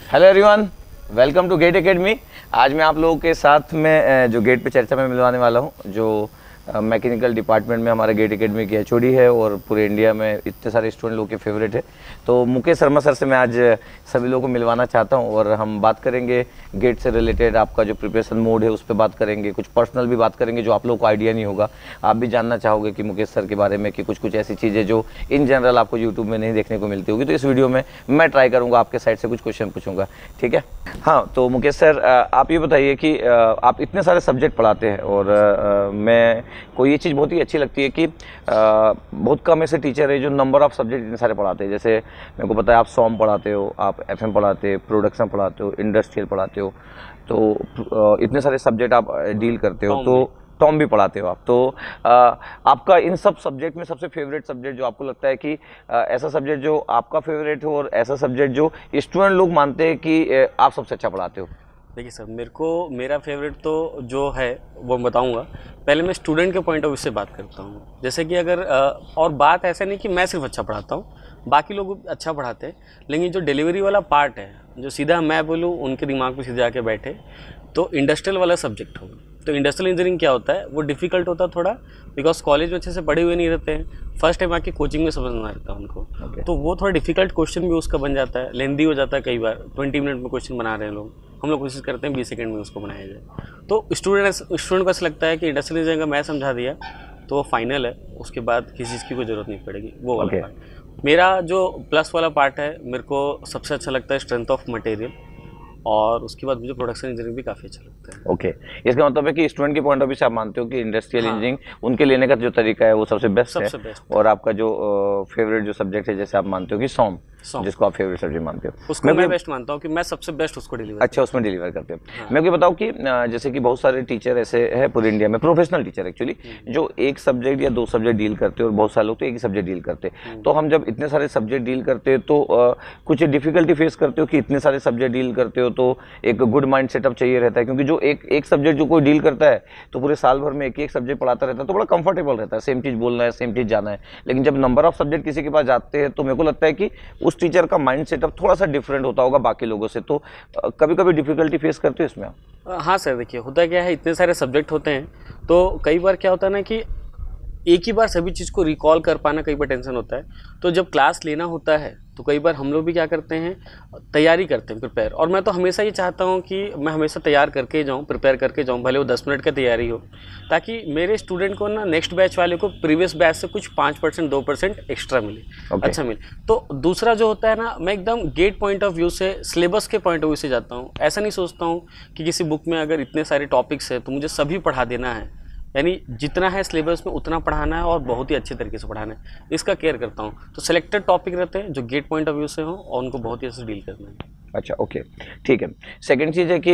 Hello everyone, welcome to GATE academy. आज मैं आप लोगों के साथ में जो गेट पे चर्चा में मिलवाने वाला हूं, जो मैकेनिकल डिपार्टमेंट में हमारे गेट एकेडमी की एचओडी है और पूरे इंडिया में इतने सारे स्टूडेंट लोगों के फेवरेट है। तो मुकेश शर्मा सर से मैं आज सभी लोगों को मिलवाना चाहता हूं और हम बात करेंगे गेट से रिलेटेड, आपका जो प्रिपरेशन मोड है उस पर बात करेंगे, कुछ पर्सनल भी बात करेंगे जो आप लोगों को आइडिया नहीं होगा। आप भी जानना चाहोगे कि मुकेश सर के बारे में कि कुछ ऐसी चीज़ें जो इन जनरल आपको यूट्यूब में नहीं देखने को मिलती होगी। तो इस वीडियो में मैं ट्राई करूँगा, आपके साइड से कुछ क्वेश्चन पूछूंगा, ठीक है। हाँ, तो मुकेश सर आप ये बताइए कि आप इतने सारे सब्जेक्ट पढ़ाते हैं और मैं को ये चीज़ बहुत ही अच्छी लगती है कि बहुत कम ऐसे टीचर है जो नंबर ऑफ सब्जेक्ट इतने सारे पढ़ाते हैं। जैसे मेरे को पता है आप सॉम पढ़ाते हो, आप एफएम पढ़ाते हो, प्रोडक्शन पढ़ाते हो, इंडस्ट्रियल पढ़ाते हो, तो इतने सारे सब्जेक्ट आप डील करते हो, तो टॉम भी पढ़ाते हो आप। तो आपका इन सब सब्जेक्ट में सबसे फेवरेट सब्जेक्ट जो आपको लगता है कि ऐसा सब्जेक्ट जो आपका फेवरेट हो और ऐसा सब्जेक्ट जो स्टूडेंट लोग मानते हैं कि आप सबसे अच्छा पढ़ाते हो? देखिए सर, मेरा फेवरेट तो जो है वो बताऊंगा। पहले मैं स्टूडेंट के पॉइंट ऑफ व्यू से बात करता हूँ। जैसे कि अगर और बात ऐसा नहीं कि मैं सिर्फ अच्छा पढ़ाता हूँ, बाकी लोग अच्छा पढ़ाते हैं, लेकिन जो डिलीवरी वाला पार्ट है, जो सीधा मैं बोलूँ उनके दिमाग में सीधे आके बैठे, तो इंडस्ट्रियल वाला सब्जेक्ट होगा। तो इंडस्ट्रियल इंजीनियरिंग क्या होता है, वो डिफिकल्ट होता है थोड़ा, बिकॉज कॉलेज में अच्छे से पढ़े हुए नहीं रहते हैं, फर्स्ट टाइम आके कोचिंग में समझना रहता है उनको। तो वो थोड़ा डिफिकल्ट क्वेश्चन भी उसका बन जाता है, लेंदी हो जाता है। कई बार 20 मिनट में क्वेश्चन बना रहे हैं लोग, हम लोग कोशिश करते हैं 20 सेकंड में उसको बनाया जाए। तो स्टूडेंट को ऐसा लगता है कि इंडस्ट्रियल इंजीनियरिंग का मैं समझा दिया तो वो फाइनल है, उसके बाद किसी चीज़ की कोई ज़रूरत नहीं पड़ेगी, वो वाला पार्ट। मेरा जो प्लस वाला पार्ट है, मेरे को सबसे अच्छा लगता है स्ट्रेंथ ऑफ मटेरियल, और उसके बाद मुझे प्रोडक्शन इंजीनियरिंग भी काफ़ी अच्छा लगता है। ओके, इसका मतलब है कि स्टूडेंट के पॉइंट ऑफ व्यू से आप मानते हो कि इंडस्ट्रियल इंजीनियरिंग उनके लेने का जो तरीका है वो सबसे बेस्ट है। और आपका जो फेवरेट जो सब्जेक्ट है, जैसे आप मानते हो कि सॉम, जिसको आप फेवरेट सब्जेक्ट मानते हो, उसको मैं बेस्ट मानता हूँ कि मैं सबसे बेस्ट उसको डिलीवर। अच्छा, उसमें डिलीवर करते हो। मैं आपको बताऊँ कि जैसे कि बहुत सारे टीचर ऐसे हैं पूरे इंडिया में, प्रोफेशनल टीचर एक्चुअली, जो एक सब्जेक्ट या दो सब्जेक्ट डील करते हैं और बहुत सारे लोग तो एक ही सब्जेक्ट डील करते हैं। तो हम जब इतने सारे सब्जेक्ट डील करते हैं तो कुछ डिफिकल्टी फेस करते हो कि इतने सारे सब्जेक्ट डील करते हो तो एक गुड माइंड सेटअप चाहिए रहता है, क्योंकि जो एक सब्जेक्ट जो कोई डील करता है तो पूरे साल भर में एक सब्जेक्ट पढ़ाता रहता है तो बड़ा कंफर्टेबल रहता है, सेम चीज़ बोलना है, सेम चीज़ जाना है। लेकिन जब नंबर ऑफ सब्जेक्ट किसी के पास जाते हैं तो मेरे को लगता है कि उस टीचर का माइंड सेटअप थोड़ा सा डिफरेंट होता होगा बाकी लोगों से। तो कभी कभी डिफिकल्टी फेस करते हो इसमें आप? हाँ सर, देखिए होता क्या है, इतने सारे सब्जेक्ट होते हैं तो कई बार क्या होता है ना कि एक ही बार सभी चीज़ को रिकॉल कर पाना कई बार टेंशन होता है। तो जब क्लास लेना होता है तो कई बार हम लोग भी क्या करते हैं, तैयारी करते हैं, प्रिपेयर। और मैं तो हमेशा ये चाहता हूँ कि मैं हमेशा तैयार करके जाऊँ, प्रिपेयर करके जाऊँ, भले वो 10 मिनट की तैयारी हो, ताकि मेरे स्टूडेंट को ना नेक्स्ट बैच वाले को प्रीवियस बैच से कुछ 5% 2% एक्स्ट्रा मिले, अच्छा मिले। तो दूसरा जो होता है ना, मैं एकदम गेट पॉइंट ऑफ व्यू से, सिलेबस के पॉइंट ऑफ व्यू से जाता हूँ। ऐसा नहीं सोचता हूँ कि किसी बुक में अगर इतने सारे टॉपिक्स है तो मुझे सभी पढ़ा देना है, यानी जितना है सिलेबस में उतना पढ़ाना है और बहुत ही अच्छे तरीके से पढ़ाना है, इसका केयर करता हूँ। तो सिलेक्टेड टॉपिक रहते हैं जो गेट पॉइंट ऑफ व्यू से हो और उनको बहुत ही अच्छे से डील करना है। अच्छा, ओके, ठीक है। सेकंड चीज़ है कि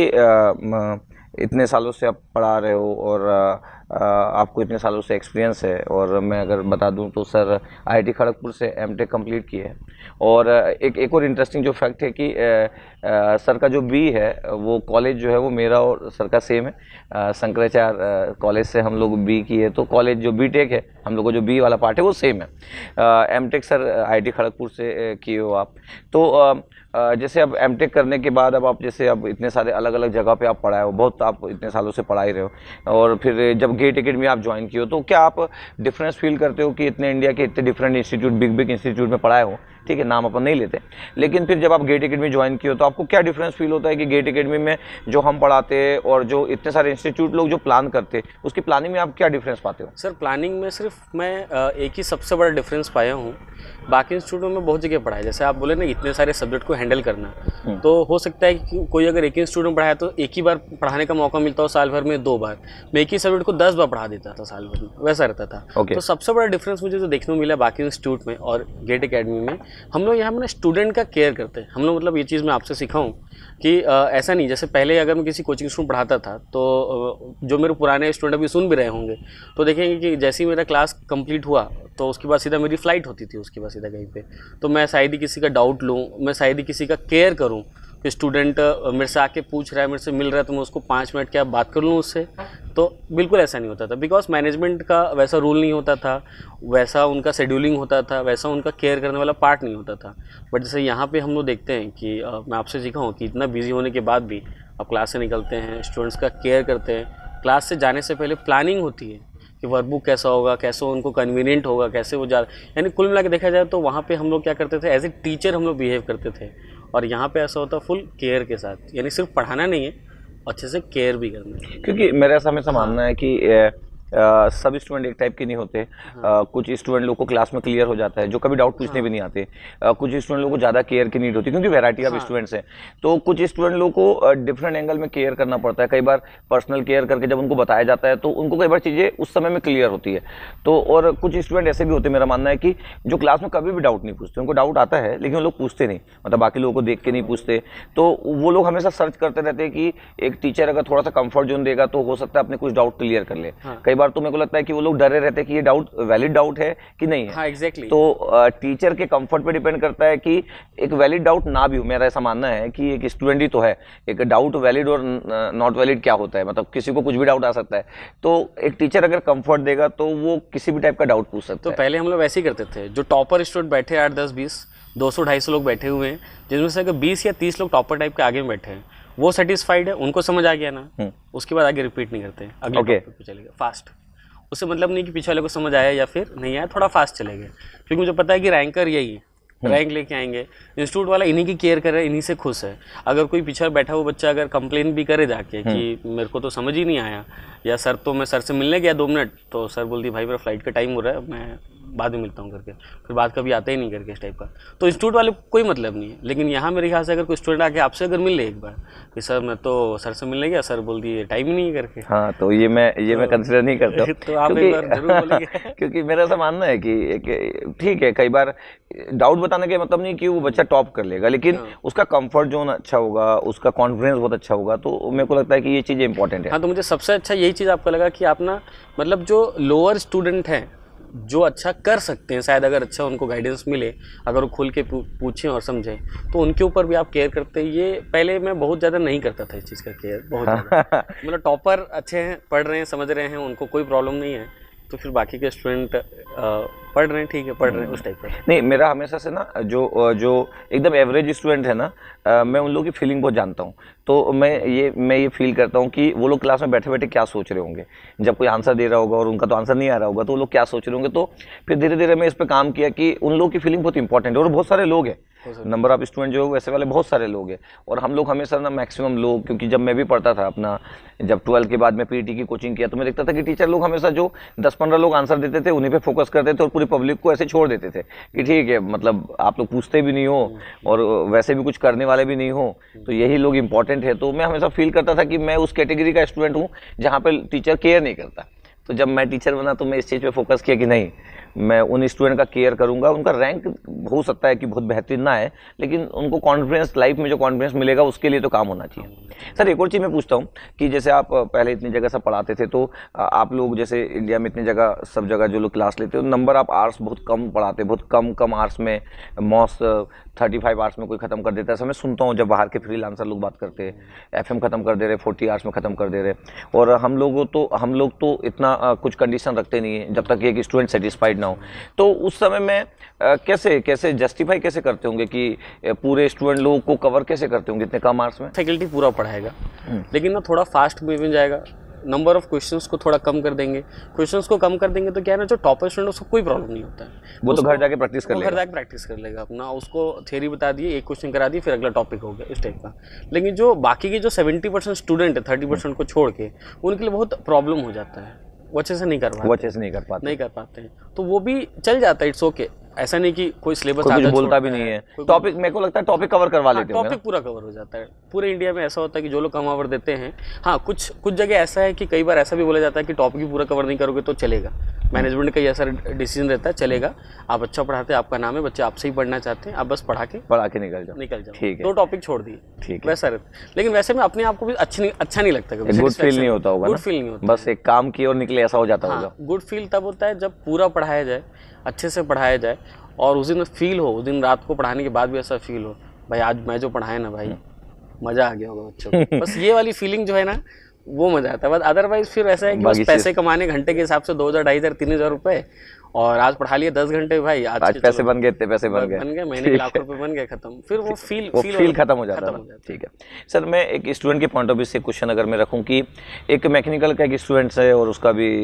इतने सालों से आप पढ़ा रहे हो और आपको इतने सालों से एक्सपीरियंस है, और मैं अगर बता दूं तो सर आईआईटी खड़गपुर से एमटेक कंप्लीट की है। और एक और इंटरेस्टिंग जो फैक्ट है कि सर का जो बी है वो कॉलेज जो है वो मेरा और सर का सेम है, शंकराचार्य कॉलेज से हम लोग बी की है। तो कॉलेज जो बीटेक है, हम लोग को जो बी वाला पार्ट है वो सेम है। एमटेक सर आईआईटी खड़गपुर से किए हो आप। तो जैसे अब एमटेक करने के बाद अब आप जैसे अब इतने सारे अलग अलग जगह पे आप पढ़ाए हो, बहुत आप इतने सालों से पढ़ा ही रहे हो, और फिर जब गेट एकेडमी आप ज्वाइन किए हो तो क्या आप डिफरेंस फील करते हो कि इतने इंडिया के इतने डिफरेंट इंस्टीट्यूट, बिग इंस्टीट्यूट में पढ़ाए हो, ठीक है, नाम अपन नहीं लेते, लेकिन फिर जब आप गेट एकेडमी ज्वाइन किए हो तो आपको क्या डिफरेंस फील होता है कि गेट एकेडमी में जो हम पढ़ाते हैं और जो इतने सारे इंस्टीट्यूट लोग जो प्लान करते हैं उसकी प्लानिंग में आप क्या डिफरेंस पाते हो? सर, प्लानिंग में सिर्फ मैं एक ही सबसे बड़ा डिफरेंस पाया हूँ। बाकी इंस्टीट्यूटों में बहुत जगह पढ़ा है, जैसे आप बोले ना इतने सारे सब्जेक्ट को हैंडल करना, तो हो सकता है कि कोई अगर एक ही इंस्टीट्यूट में पढ़ाया तो एक ही बार पढ़ाने का मौका मिलता हो साल भर में 2 बार, मैं एक ही सब्जेक्ट को 10 बार पढ़ा देता था साल भर में, वैसा रहता था। तो सबसे बड़ा डिफरेंस मुझे जो देखने को मिला बाकी इंस्टीट्यूट में और गेट एकेडमी में, हम लोग यहाँ में स्टूडेंट का केयर करते हैं। हम लोग मतलब ये चीज़ मैं आपसे सीखा हूँ कि ऐसा नहीं, जैसे पहले अगर मैं किसी कोचिंग स्टूडेंट पढ़ाता था तो जो मेरे पुराने स्टूडेंट अभी सुन भी रहे होंगे तो देखेंगे कि जैसे ही मेरा क्लास कंप्लीट हुआ तो उसके बाद सीधा मेरी फ़्लाइट होती थी, उसके बाद सीधा कहीं पे, तो मैं शायद ही किसी का डाउट लूँ, मैं शायद ही किसी का केयर करूँ, कि स्टूडेंट मेरे से आके पूछ रहा है, मेरे से मिल रहा है, तो मैं उसको 5 मिनट क्या बात कर लूँ उससे, तो बिल्कुल ऐसा नहीं होता था। बिकॉज मैनेजमेंट का वैसा रूल नहीं होता था, वैसा उनका शेड्यूलिंग होता था, वैसा उनका केयर करने वाला पार्ट नहीं होता था। बट जैसे यहाँ पे हम लोग देखते हैं कि मैं आपसे सीखा हूँ कि इतना बिजी होने के बाद भी आप क्लास से निकलते हैं, स्टूडेंट्स का केयर करते हैं, क्लास से जाने से पहले प्लानिंग होती है कि वर्कबुक कैसा होगा, कैसे उनको कन्वीनियंट होगा, कैसे वो जा, यानी कुल मिला के देखा जाए तो वहाँ पे हम लोग क्या करते थे, एज ए टीचर हम लोग बिहेव करते थे। और यहाँ पे ऐसा होता फुल केयर के साथ, यानी सिर्फ पढ़ाना नहीं है, अच्छे से केयर भी करना है। क्योंकि मेरा ऐसा हमेशा मानना है कि सब स्टूडेंट एक टाइप के नहीं होते। कुछ स्टूडेंट लोग को क्लास में क्लियर हो जाता है, जो कभी डाउट पूछने भी नहीं आते। कुछ स्टूडेंट लोगों को ज़्यादा केयर की नीड होती है, क्योंकि वैरायटी ऑफ स्टूडेंट्स हैं। तो कुछ स्टूडेंट लोग को डिफरेंट एंगल में केयर करना पड़ता है। कई बार पर्सनल केयर करके जब उनको बताया जाता है तो उनको कई बार चीज़ें उस समय में क्लियर होती है। तो और कुछ स्टूडेंट ऐसे भी होते हैं, मेरा मानना है कि जो क्लास में कभी भी डाउट नहीं पूछते, उनको डाउट आता है लेकिन वो लोग पूछते नहीं, मतलब बाकी लोगों को देख के नहीं पूछते। तो वो लोग हमेशा सर्च करते रहते हैं कि एक टीचर अगर थोड़ा सा कंफर्ट जोन देगा तो हो सकता है अपने कुछ डाउट क्लियर कर ले। कई बार तो मेरे को लगता है कि वो लोग डरे रहते हैं कि ये डाउट वैलिड डाउट है कि नहीं है। हाँ, एग्जैक्टली। तो टीचर के कंफर्ट पे डिपेंड करता है कि एक वैलिड डाउट ना भी हो। मेरा ऐसा मानना है कि एक स्टूडेंट ही तो है, एक डाउट वैलिड और नॉट वैलिड क्या होता है, मतलब किसी को कुछ भी डाउट आ सकता है। तो एक टीचर अगर कंफर्ट देगा तो वो किसी भी टाइप का डाउट पूछ सकता तो है। पहले हम लोग वैसे ही करते थे, जो टॉपर स्टूडेंट बैठे 8, 10, 20, 200-250 लोग बैठे हुए हैं, जिसमें से अगर 20 या 30 लोग टॉपर टाइप के आगे में बैठे हैं, वो सेटिस्फाइड है, उनको समझ आ गया ना, उसके बाद आगे रिपीट नहीं करते, अगले टॉपिक पे चलेगा फास्ट। उससे मतलब नहीं कि पीछे वाले को समझ आया या फिर नहीं आया, थोड़ा फास्ट चलेगा, क्योंकि मुझे पता है कि रैंकर यही है, रैंक लेके आएंगे। इंस्टीट्यूट वाला इन्हीं की केयर कर रहा है, इन्हीं से खुश है। अगर कोई पीछे बैठा हुआ बच्चा अगर कंप्लेन भी करे जाके कि मेरे को तो समझ ही नहीं आया, या सर तो मैं सर से मिलने गया 2 मिनट, तो सर बोलती भाई मेरा फ्लाइट का टाइम हो रहा है, मैं बाद में मिलता हूँ करके, फिर बात कभी आता ही नहीं करके, इस टाइप का। तो इंस्टीट्यूट वाले को कोई मतलब नहीं है। लेकिन यहाँ मेरे ख्याल से अगर कोई स्टूडेंट आके आपसे अगर मिल ले एक बार कि सर मैं तो सर से मिलने गया, सर बोल दिए टाइम ही नहीं है करके, हाँ, तो ये मैं कंसिडर नहीं करता हूँ। तो आप एक बार जरूर बोलिए। क्योंकि मेरा ऐसा मानना है कि ठीक है, कई बार डाउट बताने का मतलब नहीं कि वो बच्चा टॉप कर लेगा, लेकिन उसका कंफर्ट जोन अच्छा होगा, उसका कॉन्फिडेंस बहुत अच्छा होगा, तो मेरे को लगता है कि ये चीज़ इंपॉर्टेंट है। हाँ, तो मुझे सबसे अच्छा यही चीज़ आपको लगा कि आप ना, मतलब जो लोअर स्टूडेंट हैं, जो अच्छा कर सकते हैं, शायद अगर अच्छा उनको गाइडेंस मिले, अगर वो खुल के पूछें और समझें, तो उनके ऊपर भी आप केयर करते हैं। ये पहले मैं बहुत ज़्यादा नहीं करता था, इस चीज़ का केयर बहुत ज़्यादा। मतलब टॉपर अच्छे हैं, पढ़ रहे हैं, समझ रहे हैं, उनको कोई प्रॉब्लम नहीं है, तो फिर बाकी के स्टूडेंट पढ़ रहे हैं, ठीक है, पढ़ रहे हैं, उस टाइप का नहीं। मेरा हमेशा से ना जो एकदम एवरेज स्टूडेंट है ना, मैं उन लोगों की फीलिंग बहुत जानता हूँ। तो मैं ये फील करता हूँ कि वो लोग क्लास में बैठे बैठे क्या सोच रहे होंगे, जब कोई आंसर दे रहा होगा और उनका तो आंसर नहीं आ रहा होगा, तो वो लोग क्या सोच रहे होंगे। तो फिर धीरे धीरे मैं इस पर काम किया कि उन लोगों की फीलिंग बहुत इंपॉर्टेंट है। और बहुत सारे लोग हैं, नंबर ऑफ स्टूडेंट जो है वैसे वाले बहुत सारे लोग हैं। और हम लोग हमेशा ना मैक्सिमम लोग, क्योंकि जब मैं भी पढ़ता था अपना, जब 12 के बाद में पीटी की कोचिंग किया, तो मैं देखता था कि टीचर लोग हमेशा जो 10-15 लोग आंसर देते थे उन्हीं पे फोकस करते थे और पूरी पब्लिक को ऐसे छोड़ देते थे कि ठीक है, मतलब आप लोग पूछते भी नहीं हो और वैसे भी कुछ करने वाले भी नहीं हो, तो यही लोग इंपॉर्टेंट है। तो मैं हमेशा फील करता था कि मैं उस कैटेगरी का स्टूडेंट हूँ जहाँ पे टीचर केयर नहीं करता। तो जब मैं टीचर बना तो मैं इस चीज़ पे फोकस किया कि नहीं, मैं उन स्टूडेंट का केयर करूंगा। उनका रैंक हो सकता है कि बहुत बेहतरीन ना है, लेकिन उनको कॉन्फिडेंस, लाइफ में जो कॉन्फिडेंस मिलेगा उसके लिए तो काम होना चाहिए। सर, एक और चीज़ मैं पूछता हूँ कि जैसे आप पहले इतनी जगह सब पढ़ाते थे, तो आप लोग जैसे इंडिया में इतनी जगह सब जगह जो लोग क्लास लेते हो, नंबर ऑफ आवर्स बहुत कम पढ़ाते, बहुत कम आवर्स में, मॉस 35 आवर्स में कोई ख़त्म कर देता है। ऐसा मैं सुनता हूँ जब बाहर के फ्रीलांसर लोग बात करते हैं, FM ख़त्म कर दे रहे, 40 आवर्स में ख़त्म कर दे रहे। और हम लोग तो इतना कुछ कंडीशन रखते नहीं है जब तक एक स्टूडेंट सेटिस्फाइड ना हो। तो उस समय में कैसे जस्टिफाई कैसे करते होंगे कि पूरे स्टूडेंट लोगों को कवर कैसे करते होंगे इतने कम आवर्स में? फैकल्टी पूरा पढ़ाएगा, लेकिन ना थोड़ा फास्ट में जाएगा, नंबर ऑफ क्वेश्चंस को थोड़ा कम कर देंगे। क्वेश्चंस को कम कर देंगे तो क्या है ना, जो टॉपर स्टूडेंट उसको कोई प्रॉब्लम नहीं होता है, वो तो घर जाके प्रैक्टिस कर लेगा, घर जाके प्रैक्टिस कर लेगा अपना, उसको थ्योरी बता दिए, एक क्वेश्चन करा दिए, फिर अगला टॉपिक हो गया, इस टाइप का। लेकिन जो बाकी के जो 70% स्टूडेंट है, 30% को छोड़ के, उनके लिए बहुत प्रॉब्लम हो जाता है, वो अच्छे से नहीं कर पाते हैं। तो वो भी चल जाता है, इट्स ओके। ऐसा नहीं कि कोई सिलेबस कुछ बोलता भी नहीं है, टॉपिक मेरे को लगता है टॉपिक कवर करवा लेते हैं, टॉपिक पूरा कवर हो जाता है। पूरे इंडिया में ऐसा होता है कि जो लोग कम आवर देते हैं, हाँ कुछ जगह ऐसा है कि कई बार ऐसा भी बोला जाता है कि टॉपिक भी पूरा कवर नहीं करोगे तो चलेगा, मैनेजमेंट का ऐसा डिसीजन रहता है, चलेगा, आप अच्छा पढ़ाते हैं, आपका नाम है, बच्चे आपसे ही पढ़ना चाहते हैं, आप बस पढ़ा के निकल जाओ, ठीक है, 2 टॉपिक छोड़ दिए, ठीक, वैसा रहता। लेकिन वैसे में अपने आप को भी अच्छा नहीं लगता, गुड फील नहीं होता होगा, गुड फील नहीं होता, बस एक काम किया और निकले, ऐसा हो जाता होगा। गुड फील तब होता है जब पूरा पढ़ाया जाए, अच्छे से पढ़ाया जाए, और उस दिन फील हो, उस दिन रात को पढ़ाने के बाद भी ऐसा फील हो, भाई आज मैं जो पढ़ाया ना भाई, मजा आ गया होगा बच्चों को। बस ये वाली फीलिंग जो है ना वो मजा आता है। बस अदरवाइज फिर ऐसा है कि बस पैसे कमाने घंटे के हिसाब से 2000, 2500, 3000 रुपए, और आज पढ़ा लिए 10 घंटे भाई, आज पैसे बन गए, इतने पैसे बन गए, महीने के लाखों रुपए बन गए, खत्म। फिर वो फील खत्म हो जाता है। ठीक है सर, मैं एक स्टूडेंट के पॉइंट ऑफ व्यू से क्वेश्चन अगर मैं रखूं कि एक मैकेनिकल का एक स्टूडेंट है और उसका भी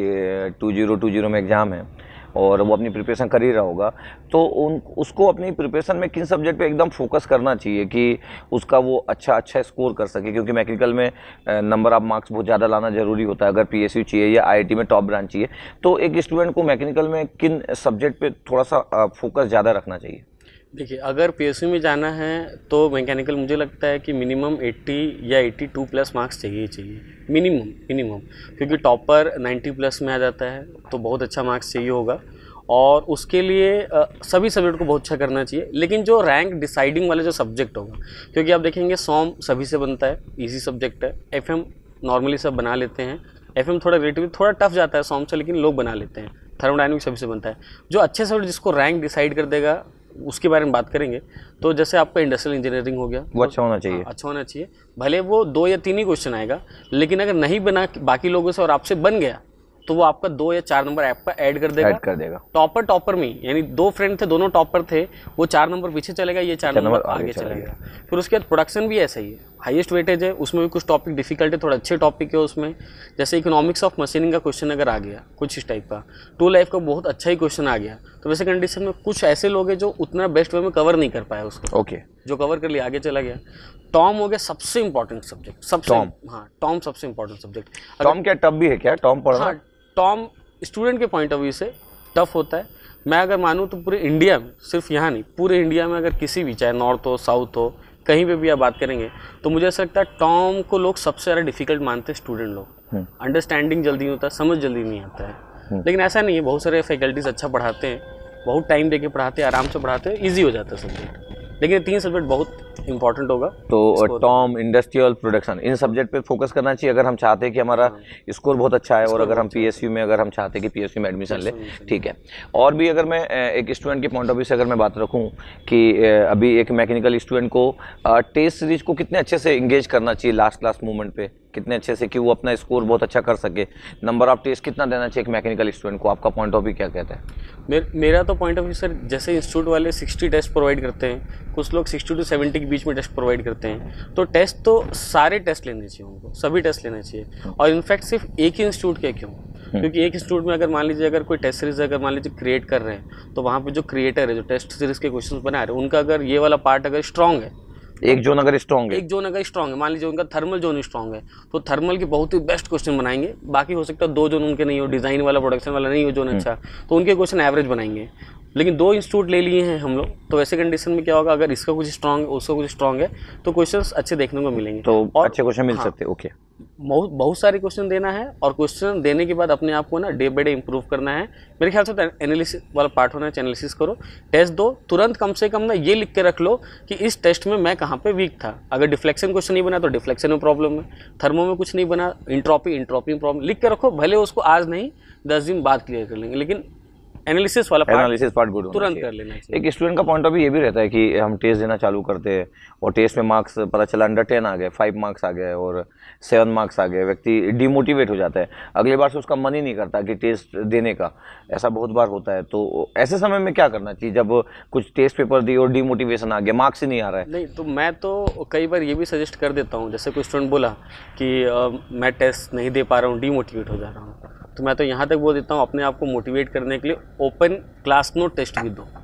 2020 में एग्जाम है और वो अपनी प्रिपरेशन कर ही रहा होगा, तो उसको अपनी प्रिपरेशन में किन सब्जेक्ट पे एकदम फोकस करना चाहिए कि उसका वो अच्छा स्कोर कर सके? क्योंकि मैकेनिकल में नंबर ऑफ मार्क्स बहुत ज़्यादा लाना जरूरी होता है अगर पीएसयू चाहिए या आईआईटी में टॉप ब्रांच चाहिए। तो एक स्टूडेंट को मैकेनिकल में किन सब्जेक्ट पे थोड़ा सा फोकस ज़्यादा रखना चाहिए? देखिए, अगर पीएसयू में जाना है तो मैकेनिकल मुझे लगता है कि मिनिमम 80 या 82 प्लस मार्क्स चाहिए मिनिमम, क्योंकि टॉपर 90 प्लस में आ जाता है तो बहुत अच्छा मार्क्स चाहिए होगा। और उसके लिए सभी सब्जेक्ट को बहुत अच्छा करना चाहिए, लेकिन जो रैंक डिसाइडिंग वाले जो सब्जेक्ट होगा, क्योंकि आप देखेंगे सॉम सभी से बनता है, इजी सब्जेक्ट है। एफएम नॉर्मली सब बना लेते हैं, एफएम थोड़ा रिलेटिवली थोड़ा टफ जाता है सॉम से, लेकिन लोग बना लेते हैं। थर्मोडायनामिक्स सभी से बनता है। जो अच्छे सब्जेक्ट जिसको रैंक डिसाइड कर देगा उसके बारे में बात करेंगे, तो जैसे आपका इंडस्ट्रियल इंजीनियरिंग हो गया, वो अच्छा होना चाहिए। हाँ, अच्छा होना चाहिए। भले वो 2 या 3 ही क्वेश्चन आएगा, लेकिन अगर नहीं बना बाकी लोगों से और आपसे बन गया तो वो आपका 2 या 4 नंबर आपका ऐड कर देगा। टॉपर में, यानी 2 फ्रेंड थे, दोनों टॉपर थे, वो 4 नंबर पीछे चलेगा, ये 4 नंबर आगे चलेगा। फिर उसके बाद प्रोडक्शन भी ऐसा ही है, हाईएस्ट वेटेज है, उसमें भी कुछ टॉपिक डिफिकल्ट है, थोड़ा अच्छे टॉपिक है उसमें। जैसे इकोनॉमिक्स ऑफ मशीनिंग का क्वेश्चन अगर आ गया कुछ इस टाइप का, टू लाइफ का बहुत अच्छा ही क्वेश्चन आ गया, तो वैसे कंडीशन में कुछ ऐसे लोग हैं जो उतना बेस्ट वे में कवर नहीं कर पाया उसको। ओके, जो कवर कर लिया आगे चला गया। टॉम हो गया सबसे इंपॉर्टेंट सब्जेक्ट, टॉम सबसे इंपॉर्टेंट सब्जेक्ट। टॉम क्या टफ भी है क्या? टॉम पढ़ना? हाँ, टॉम स्टूडेंट के पॉइंट ऑफ व्यू से टफ होता है। मैं अगर मानूँ तो पूरे इंडिया में, सिर्फ यहाँ नहीं, पूरे इंडिया में अगर किसी भी, चाहे नॉर्थ हो साउथ हो, कहीं पे भी आप बात करेंगे, तो मुझे ऐसा लगता है टॉम को लोग सबसे ज़्यादा डिफिकल्ट मानते हैं स्टूडेंट लोग। अंडरस्टैंडिंग जल्दी नहीं होता, समझ जल्दी नहीं आता है। लेकिन ऐसा नहीं है, बहुत सारे फैकल्टीज अच्छा पढ़ाते हैं, बहुत टाइम देके पढ़ाते हैं, आराम से पढ़ाते हैं, ईजी हो जाता है सब्जेक्ट। लेकिन 3 सब्जेक्ट बहुत इंपॉर्टेंट होगा। तो टॉम, इंडस्ट्रियल, प्रोडक्शन, इन सब्जेक्ट पे फोकस करना चाहिए अगर हम चाहते हैं कि हमारा स्कोर बहुत अच्छा है, और अगर हम पीएसयू में अगर हम चाहते हैं कि पीएसयू में एडमिशन ले। ठीक है। और भी अगर मैं एक स्टूडेंट के पॉइंट ऑफ व्यू से अगर मैं बात रखूं कि अभी एक मैकेनिकल स्टूडेंट को टेस्ट सीरीज को कितने अच्छे से इंगेज करना चाहिए लास्ट मोमेंट पे, कितने अच्छे से कि वो अपना स्कोर बहुत अच्छा कर सके, नंबर ऑफ टेस्ट कितना देना चाहिए एक मैकेनिकल स्टूडेंट को? आपका पॉइंट ऑफ व्यू क्या कहता है? मेरा तो पॉइंट ऑफ व्यू सर, जैसे इंस्टीट्यूट वाले 60 टेस्ट प्रोवाइड करते हैं, कुछ लोग 60 to 70 के बीच में टेस्ट प्रोवाइड करते हैं, तो टेस्ट तो सारे टेस्ट लेने चाहिए उनको, सभी टेस्ट लेने चाहिए। और इनफैक्ट सिर्फ एक ही इंस्टीट्यूट के क्यों, क्योंकि एक इंस्टीट्यूट में अगर मान लीजिए अगर कोई टेस्ट सीरीज अगर मान लीजिए क्रिएट कर रहे हैं, तो वहाँ पे जो क्रिएटर है, जो टेस्ट सीरीज के क्वेश्चन बना रहे हैं, उनका अगर ये वाला पार्ट अगर स्ट्रॉन्ग है, एक जोन अगर स्ट्रॉन्ग है, मान लीजिए उनका थर्मल जोन स्ट्रॉन्ग है, तो थर्मल के बहुत ही बेस्ट क्वेश्चन बनाएंगे। बाकी हो सकता है 2 जोन उनके नहीं हो, डिज़ाइन वाला, प्रोडक्शन वाला नहीं हो जोन अच्छा, तो उनके क्वेश्चन एवरेज बनाएंगे। लेकिन 2 इंस्टीट्यूट ले लिए हैं हम लोग, तो वैसे कंडीशन में क्या होगा, अगर इसका कुछ स्ट्रॉन्ग है, उसका कुछ स्ट्रॉन्ग है, तो क्वेश्चंस अच्छे देखने को मिलेंगे, तो और अच्छे क्वेश्चन मिल सकते हैं। ओके, बहुत सारे क्वेश्चन देना है, और क्वेश्चन देने के बाद अपने आप को ना डे बाई डे इंप्रूव करना है। मेरे ख्याल से एनालिसिस वाला पार्ट होना है, एनालिसिस करो, टेस्ट दो, तुरंत कम से कम ना ये लिख के रख लो कि इस टेस्ट में मैं कहाँ पे वीक था। अगर डिफ्लेक्शन क्वेश्चन नहीं बना तो डिफ्लेक्शन में प्रॉब्लम है, थर्मो में कुछ नहीं बना, इंट्रोपी में प्रॉब्लम, लिख के रखो। भले उसको आज नहीं 10 दिन बाद क्लियर कर लेंगे, लेकिन एनालिसिस पार्ट गुड तुरंत कर लेना चाहिए। एक स्टूडेंट का पॉइंट ऑफ व्यू ये भी रहता है कि हम टेस्ट देना चालू करते हैं और टेस्ट में मार्क्स पता चला अंडर 10 आ गए, 5 मार्क्स आ गए और 7 मार्क्स आ गए, व्यक्ति डिमोटिवेट हो जाता है, अगली बार से उसका मन ही नहीं करता कि टेस्ट देने का। ऐसा बहुत बार होता है, तो ऐसे समय में क्या करना चाहिए जब कुछ टेस्ट पेपर दी और डिमोटिवेशन आ गया, मार्क्स ही नहीं आ रहा है? नहीं, तो मैं तो कई बार ये भी सजेस्ट कर देता हूँ, जैसे कोई स्टूडेंट बोला कि मैं टेस्ट नहीं दे पा रहा हूँ, डिमोटिवेट हो जा रहा हूँ, तो मैं तो यहाँ तक बोल देता हूँ, अपने आप को मोटिवेट करने के लिए ओपन क्लास नोट टेस्ट भी दो।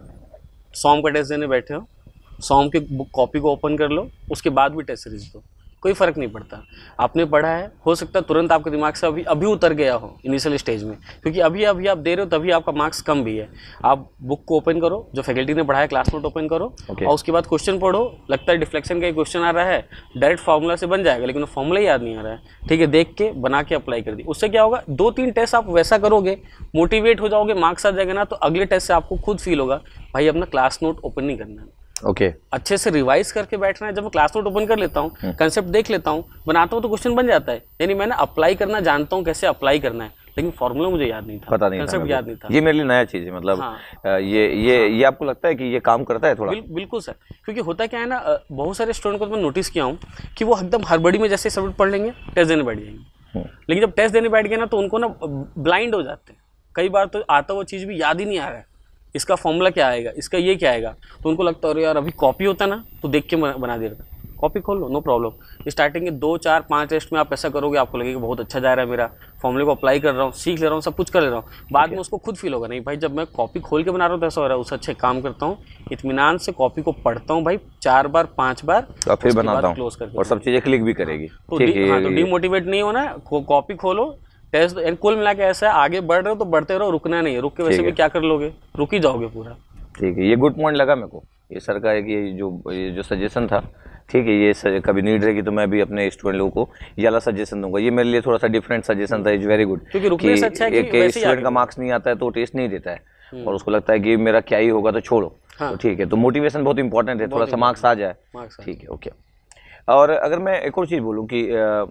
सॉम का टेस्ट देने बैठे हो, सॉम की कॉपी को ओपन कर लो, उसके बाद भी टेस्ट सीरीज दो, कोई फ़र्क नहीं पड़ता। आपने पढ़ा है, हो सकता है तुरंत आपके दिमाग से अभी उतर गया हो इनिशियल स्टेज में, क्योंकि अभी आप दे रहे हो तभी आपका मार्क्स कम भी है। आप बुक को ओपन करो, जो फैकल्टी ने पढ़ाया, क्लास नोट ओपन करो, और उसके बाद क्वेश्चन पढ़ो। लगता है डिफ्लेक्शन का क्वेश्चन आ रहा है, डायरेक्ट फार्मूला से बन जाएगा, लेकिन वो फार्मूला याद नहीं आ रहा है, ठीक है, देख के बना के अप्लाई कर दी। उससे क्या होगा, 2-3 टेस्ट आप वैसा करोगे, मोटिवेट हो जाओगे, मार्क्स आ जाएगा ना, तो अगले टेस्ट से आपको खुद फील होगा भाई अपना क्लास नोट ओपन नहीं करना है। अच्छे से रिवाइज करके बैठना है। जब मैं क्लास नोट ओपन कर लेता हूँ, कंसेप्ट देख लेता हूँ, बनाता हूँ, तो क्वेश्चन बन जाता है। यानी मैं ना अप्लाई करना जानता हूँ, कैसे अप्लाई करना है। लेकिन फॉर्मूला मुझे याद नहीं था, पता नहीं था, कंसेप्ट याद नहीं था। ये मेरे लिए नया चीज़ है, मतलब हाँ। ये आपको लगता है कि ये काम करता है थोड़ा? बिल्कुल सर, क्योंकि होता क्या है ना, बहुत सारे स्टूडेंट को मैं नोटिस किया हूँ कि वो एकदम हड़बड़ी में जैसे सब्जेक्ट पढ़ लेंगे, टेस्ट देने बैठ जाएंगे। लेकिन जब टेस्ट देने बैठ गए ना तो उनको ना ब्लाइंड हो जाते हैं। कई बार तो आता हुआ चीज़ भी याद ही नहीं आ रहा है, इसका फॉर्मूला क्या आएगा, इसका ये क्या आएगा, तो उनको लगता है अरे यार अभी कॉपी होता ना तो देख के बना देता। कॉपी खोल लो, नो प्रॉब्लम। स्टार्टिंग के 2 4 5 टेस्ट में आप ऐसा करोगे, आपको लगेगा बहुत अच्छा जा रहा है, मेरा फॉर्मूले को अप्लाई कर रहा हूँ, सीख ले रहा हूँ, सब कुछ कर ले रहा हूँ। बाद में उसको खुद फील होगा नहीं भाई जब मैं कॉपी खोल के बना रहा हूँ तो ऐसा हो रहा है, उससे अच्छे काम करता हूँ, इत्मीनान से कॉपी को पढ़ता हूँ भाई 4 बार 5 बार और फिर बनाता हूँ, क्लोज करके, और सब चीज़ें क्लिक भी करेगी। तो डिमोटिवेट नहीं होना, कॉपी खोलो, टेस्ट, कुल मिला के ऐसा है, आगे बढ़ रहे हो तो बढ़ते रहो, रुकना नहीं है। रुक के वैसे भी क्या कर लोगे, रुक ही जाओगे पूरा। ठीक है, ये गुड पॉइंट लगा मेरे को, ये सर का है कि ये जो सजेशन था, ठीक है, ये कभी नीड रहेगी तो मैं भी अपने स्टूडेंट लोगों को ये वाला सजेशन दूंगा। ये मेरे लिए थोड़ा सा डिफरेंट सजेशन था, इज वेरी गुड, क्योंकि रुकने से अच्छा है कि एक स्टूडेंट का मार्क्स नहीं आता है तो टेस्ट नहीं देता है और उसको लगता है कि मेरा क्या ही होगा तो छोड़ो। तो ठीक है, तो मोटिवेशन बहुत इंपॉर्टेंट है, थोड़ा सा मार्क्स आ जाए, ठीक है, ओके। और अगर मैं एक और चीज़ बोलूँ कि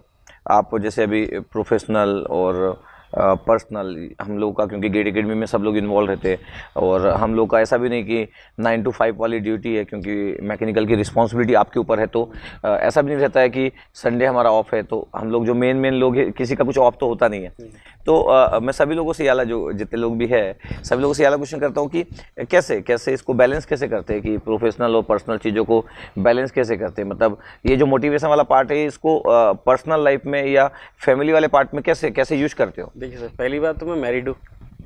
आप जैसे अभी प्रोफेशनल और पर्सनल हम लोग का, क्योंकि गेट एकेडमी में सब लोग इन्वॉल्व रहते हैं और हम लोग का ऐसा भी नहीं कि 9 to 5 वाली ड्यूटी है, क्योंकि मैकेनिकल की रिस्पॉन्सिबिलिटी आपके ऊपर है, तो ऐसा भी नहीं रहता है कि संडे हमारा ऑफ है। तो हम लोग जो मेन लोग हैं, किसी का कुछ ऑफ तो होता नहीं है। तो मैं सभी लोगों से याला, जो जितने लोग भी है, सभी लोगों से याला क्वेश्चन करता हूँ कि कैसे इसको बैलेंस कैसे करते हैं, कि प्रोफेशनल और पर्सनल चीज़ों को बैलेंस कैसे करते हैं। मतलब ये जो मोटिवेशन वाला पार्ट है, इसको पर्सनल लाइफ में या फैमिली वाले पार्ट में कैसे यूज करते हो? देखिए सर, पहली बात तो मैं मैरिड हूँ,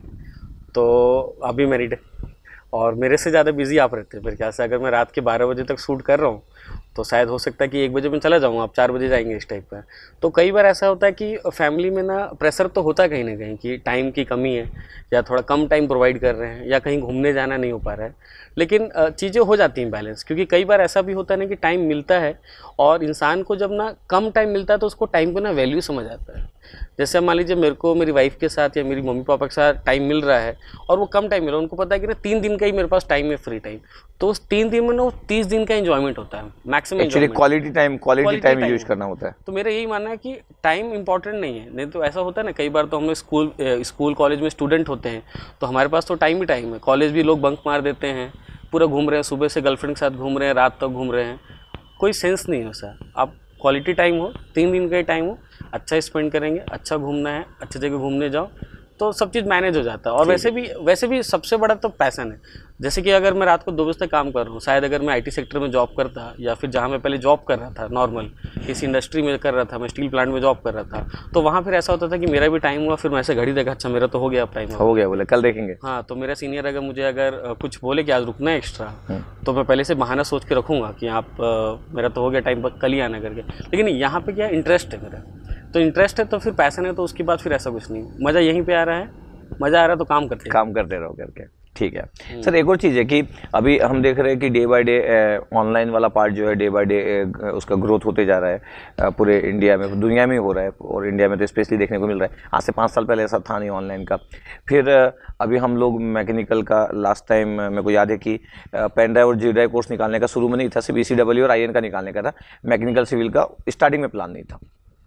तो अभी मैरिड है और मेरे से ज़्यादा बिजी आप रहते हैं मेरे ख्याल से। अगर मैं रात के 12 बजे तक शूट कर रहा हूँ तो शायद हो सकता है कि 1 बजे मैं चला जाऊँ, आप 4 बजे जाएंगे, इस टाइप का। तो कई बार ऐसा होता है कि फैमिली में ना प्रेशर तो होता है कहीं ना कहीं कि टाइम की कमी है, या थोड़ा कम टाइम प्रोवाइड कर रहे हैं, या कहीं घूमने जाना नहीं हो पा रहा है। लेकिन चीज़ें हो जाती हैं बैलेंस, क्योंकि कई बार ऐसा भी होता है ना कि टाइम मिलता है और इंसान को जब ना कम टाइम मिलता है तो उसको टाइम को ना वैल्यू समझ आता है। जैसे मान लीजिए मेरे को मेरी वाइफ के साथ या मेरी मम्मी पापा के साथ टाइम मिल रहा है और वो कम टाइम मिल रहा है, उनको पता है कि ना 3 दिन का ही मेरे पास टाइम है, फ्री टाइम, तो उस 3 दिन में ना 30 दिन का एंजॉयमेंट होता है, maximum actually quality time use करना होता है। तो मेरा यही मानना है कि टाइम इंपॉर्टेंट नहीं है। नहीं तो ऐसा होता है ना, कई बार तो हम लोग स्कूल कॉलेज में स्टूडेंट होते हैं तो हमारे पास तो टाइम ही टाइम है। कॉलेज भी लोग बंक मार देते हैं, पूरा घूम रहे हैं, सुबह से गर्लफ्रेंड के साथ घूम रहे हैं, रात तक घूम रहे हैं, कोई सेंस नहीं है सर। आप क्वालिटी टाइम हो, 3 दिन का ही टाइम हो, अच्छा स्पेंड करेंगे, अच्छा घूमना है, अच्छी जगह घूमने जाओ, तो सब चीज़ मैनेज हो जाता है। और वैसे भी सबसे बड़ा तो पैशन है। जैसे कि अगर मैं रात को 2 बजे तक काम कर रहा हूँ, शायद अगर मैं आईटी सेक्टर में जॉब करता, या फिर जहाँ मैं पहले जॉब कर रहा था नॉर्मल किसी इंडस्ट्री में कर रहा था, मैं स्टील प्लांट में जॉब कर रहा था, तो वहाँ फिर ऐसा होता था कि मेरा भी टाइम हुआ, फिर मैं ऐसे घड़ी देखा, अच्छा मेरा तो हो गया, अब टाइम हो गया, बोले कल देखेंगे। हाँ, तो मेरा सीनियर अगर मुझे कुछ बोले कि आज रुकना है एक्स्ट्रा, तो मैं पहले से बहाना सोच के रखूँगा कि आप मेरा तो हो गया टाइम, कल ही आना करके। लेकिन यहाँ पे क्या इंटरेस्ट है मेरा, तो इंटरेस्ट है तो फिर पैसन है, तो उसके बाद फिर ऐसा कुछ नहीं, मज़ा यहीं पे आ रहा है, मज़ा आ रहा है तो काम करते रहो करके। ठीक है सर, एक और चीज़ है कि अभी हम देख रहे हैं कि डे बाय डे ऑनलाइन वाला पार्ट जो है, डे बाय डे उसका ग्रोथ होते जा रहा है, पूरे इंडिया में, दुनिया में हो रहा है, और इंडिया में तो स्पेशली देखने को मिल रहा है। आज से 5 साल पहले ऐसा था नहीं ऑनलाइन का। फिर अभी हम लोग मैकेनिकल का लास्ट टाइम मेरे को याद है कि पेन ड्राइव और जी ड्राइव कोर्स निकालने का शुरू में नहीं था, सिर्फ ECW और IN का निकालने का था, मैकेनिकल सिविल का स्टार्टिंग में प्लान नहीं था।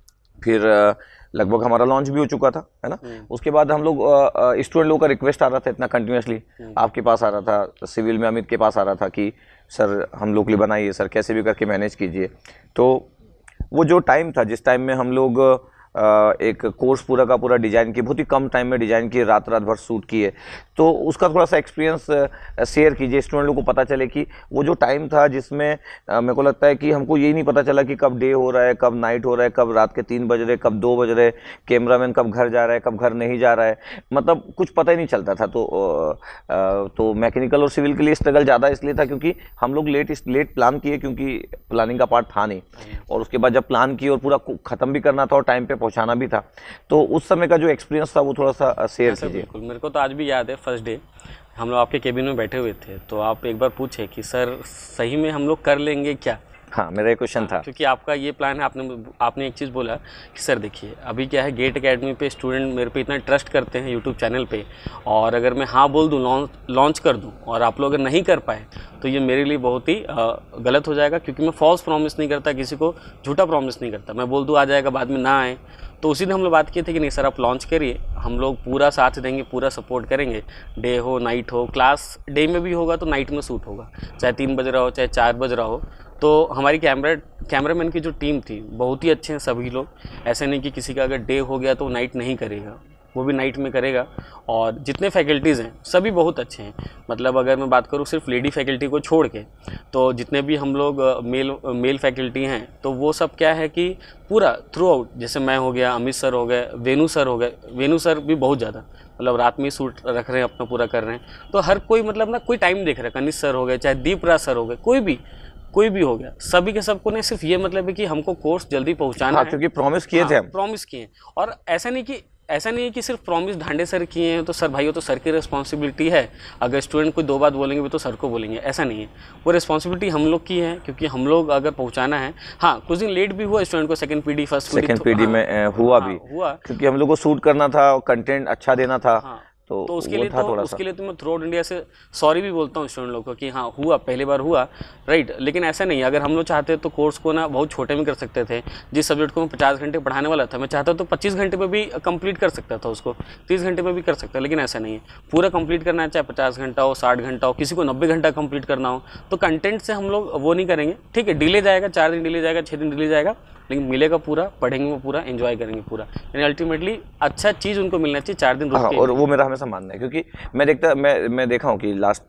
फिर लगभग हमारा लॉन्च भी हो चुका था, है ना। उसके बाद हम लोग स्टूडेंट लोगों का रिक्वेस्ट आ रहा था इतना कंटिन्यूसली, आपके पास आ रहा था, सिविल में अमित के पास आ रहा था कि सर हम लोग के लिए बनाइए, सर कैसे भी करके मैनेज कीजिए। तो वो जो टाइम था जिस टाइम में हम लोग एक कोर्स पूरा का पूरा डिज़ाइन किए, बहुत ही कम टाइम में डिज़ाइन किए, रात भर शूट किए, तो उसका थोड़ा सा एक्सपीरियंस शेयर कीजिए, स्टूडेंट लोगों को पता चले कि वो जो टाइम था जिसमें मेरे को लगता है कि हमको यही नहीं पता चला कि कब डे हो रहा है, कब नाइट हो रहा है, कब रात के 3 बज रहे, कब 2 बज रहे, कैमरामैन कब घर जा रहा है, कब घर नहीं जा रहा है, मतलब कुछ पता ही नहीं चलता था। तो मैकेनिकल और सिविल के लिए स्ट्रगल ज़्यादा इसलिए था क्योंकि हम लोग लेट प्लान किए, क्योंकि प्लानिंग का पार्ट था नहीं, और उसके बाद जब प्लान किए और पूरा ख़त्म भी करना था और टाइम पे पहुंचाना भी था, तो उस समय का जो एक्सपीरियंस था वो थोड़ा सा शेयर कीजिए। बिल्कुल, मेरे को तो आज भी याद है, फर्स्ट डे हम लोग आपके केबिन में बैठे हुए थे, तो आप एक बार पूछे कि सर सही में हम लोग कर लेंगे क्या, हाँ, मेरा एक क्वेश्चन था क्योंकि आपका ये प्लान है, आपने एक चीज़ बोला कि सर देखिए अभी क्या है, गेट एकेडमी पे स्टूडेंट मेरे पे इतना ट्रस्ट करते हैं यूट्यूब चैनल पे, और अगर मैं हाँ बोल दूँ, लॉन्च कर दूँ, और आप लोग अगर नहीं कर पाए तो ये मेरे लिए बहुत ही गलत हो जाएगा, क्योंकि मैं फॉल्स प्रॉमिस नहीं करता, किसी को झूठा प्रॉमिस नहीं करता। मैं बोल दूँ आ जाएगा, बाद में ना आए। तो उसी दिन हम लोग बात किए थे कि नहीं सर आप लॉन्च करिए, हम लोग पूरा साथ देंगे, पूरा सपोर्ट करेंगे, डे हो नाइट हो, क्लास डे में भी होगा तो नाइट में शूट होगा, चाहे 3 बज रहा हो चाहे 4 बज रहा हो। तो हमारी कैमरामैन की जो टीम थी बहुत ही अच्छे हैं सभी लोग, ऐसे नहीं कि किसी का अगर डे हो गया तो नाइट नहीं करेगा, वो भी नाइट में करेगा। और जितने फैकल्टीज़ हैं सभी बहुत अच्छे हैं, मतलब अगर मैं बात करूँ सिर्फ लेडी फैकल्टी को छोड़ के, तो जितने भी हम लोग मेल फैकल्टी हैं तो वो सब क्या है कि पूरा थ्रू आउट, जैसे मैं हो गया, अमित सर हो गए, वेनू सर हो गए, वेनू सर भी बहुत ज़्यादा, मतलब रात में ही शूट रख रहे हैं, अपना पूरा कर रहे हैं। तो हर कोई मतलब ना कोई टाइम देख रहा है, कनिष्ठ सर हो गए, चाहे दीपराज सर हो गए, कोई भी हो गया, सभी के सबको ने सिर्फ ये मतलब है कि हमको कोर्स जल्दी पहुंचाना है, क्योंकि प्रॉमिस किए थे हम, प्रॉमिस किए। और ऐसा नहीं है कि सिर्फ प्रॉमिस ढांडे सर किए हैं तो सर भाई वो तो सर की रिस्पॉन्सिबिलिटी है, अगर स्टूडेंट कोई 2 बात बोलेंगे भी तो सर को बोलेंगे, ऐसा नहीं है। वो रिस्पॉन्सिबिलिटी हम लोग की है, क्योंकि हम लोग अगर पहुंचाना है। हाँ, कुछ दिन लेट भी हुआ स्टूडेंट को, सेकंड पीडी फर्स्ट पीडी में हुआ भी, क्योंकि हम लोग को शूट करना था और कंटेंट अच्छा देना था। तो उसके लिए तो मैं थ्रू आउट इंडिया से सॉरी भी बोलता हूँ स्टूडेंट लोग को कि हाँ हुआ, पहली बार हुआ, राइट। लेकिन ऐसा नहीं, अगर हम लोग चाहते तो कोर्स को ना बहुत छोटे में कर सकते थे। जिस सब्जेक्ट को मैं 50 घंटे पढ़ाने वाला था, मैं चाहता तो 25 घंटे में भी कंप्लीट कर सकता था, उसको 30 घंटे में भी कर सकता, लेकिन ऐसा नहीं है, पूरा कंप्लीट करना है, चाहे 50 घंटा हो, 60 घंटा हो, किसी को 90 घंटा कंप्लीट करना हो। तो कंटेंट से हम लोग वो नहीं करेंगे, ठीक है, डिले जाएगा, 4 दिन डिले जाएगा, 6 दिन डिले जाएगा, लेकिन मिलेगा पूरा, पढ़ेंगे वो पूरा, एंजॉय करेंगे पूरा, यानी अल्टीमेटली अच्छा चीज़ उनको मिलना चाहिए 4 दिन रुक के। और वो मेरा हमेशा मानना है, क्योंकि मैं देखा हूँ कि लास्ट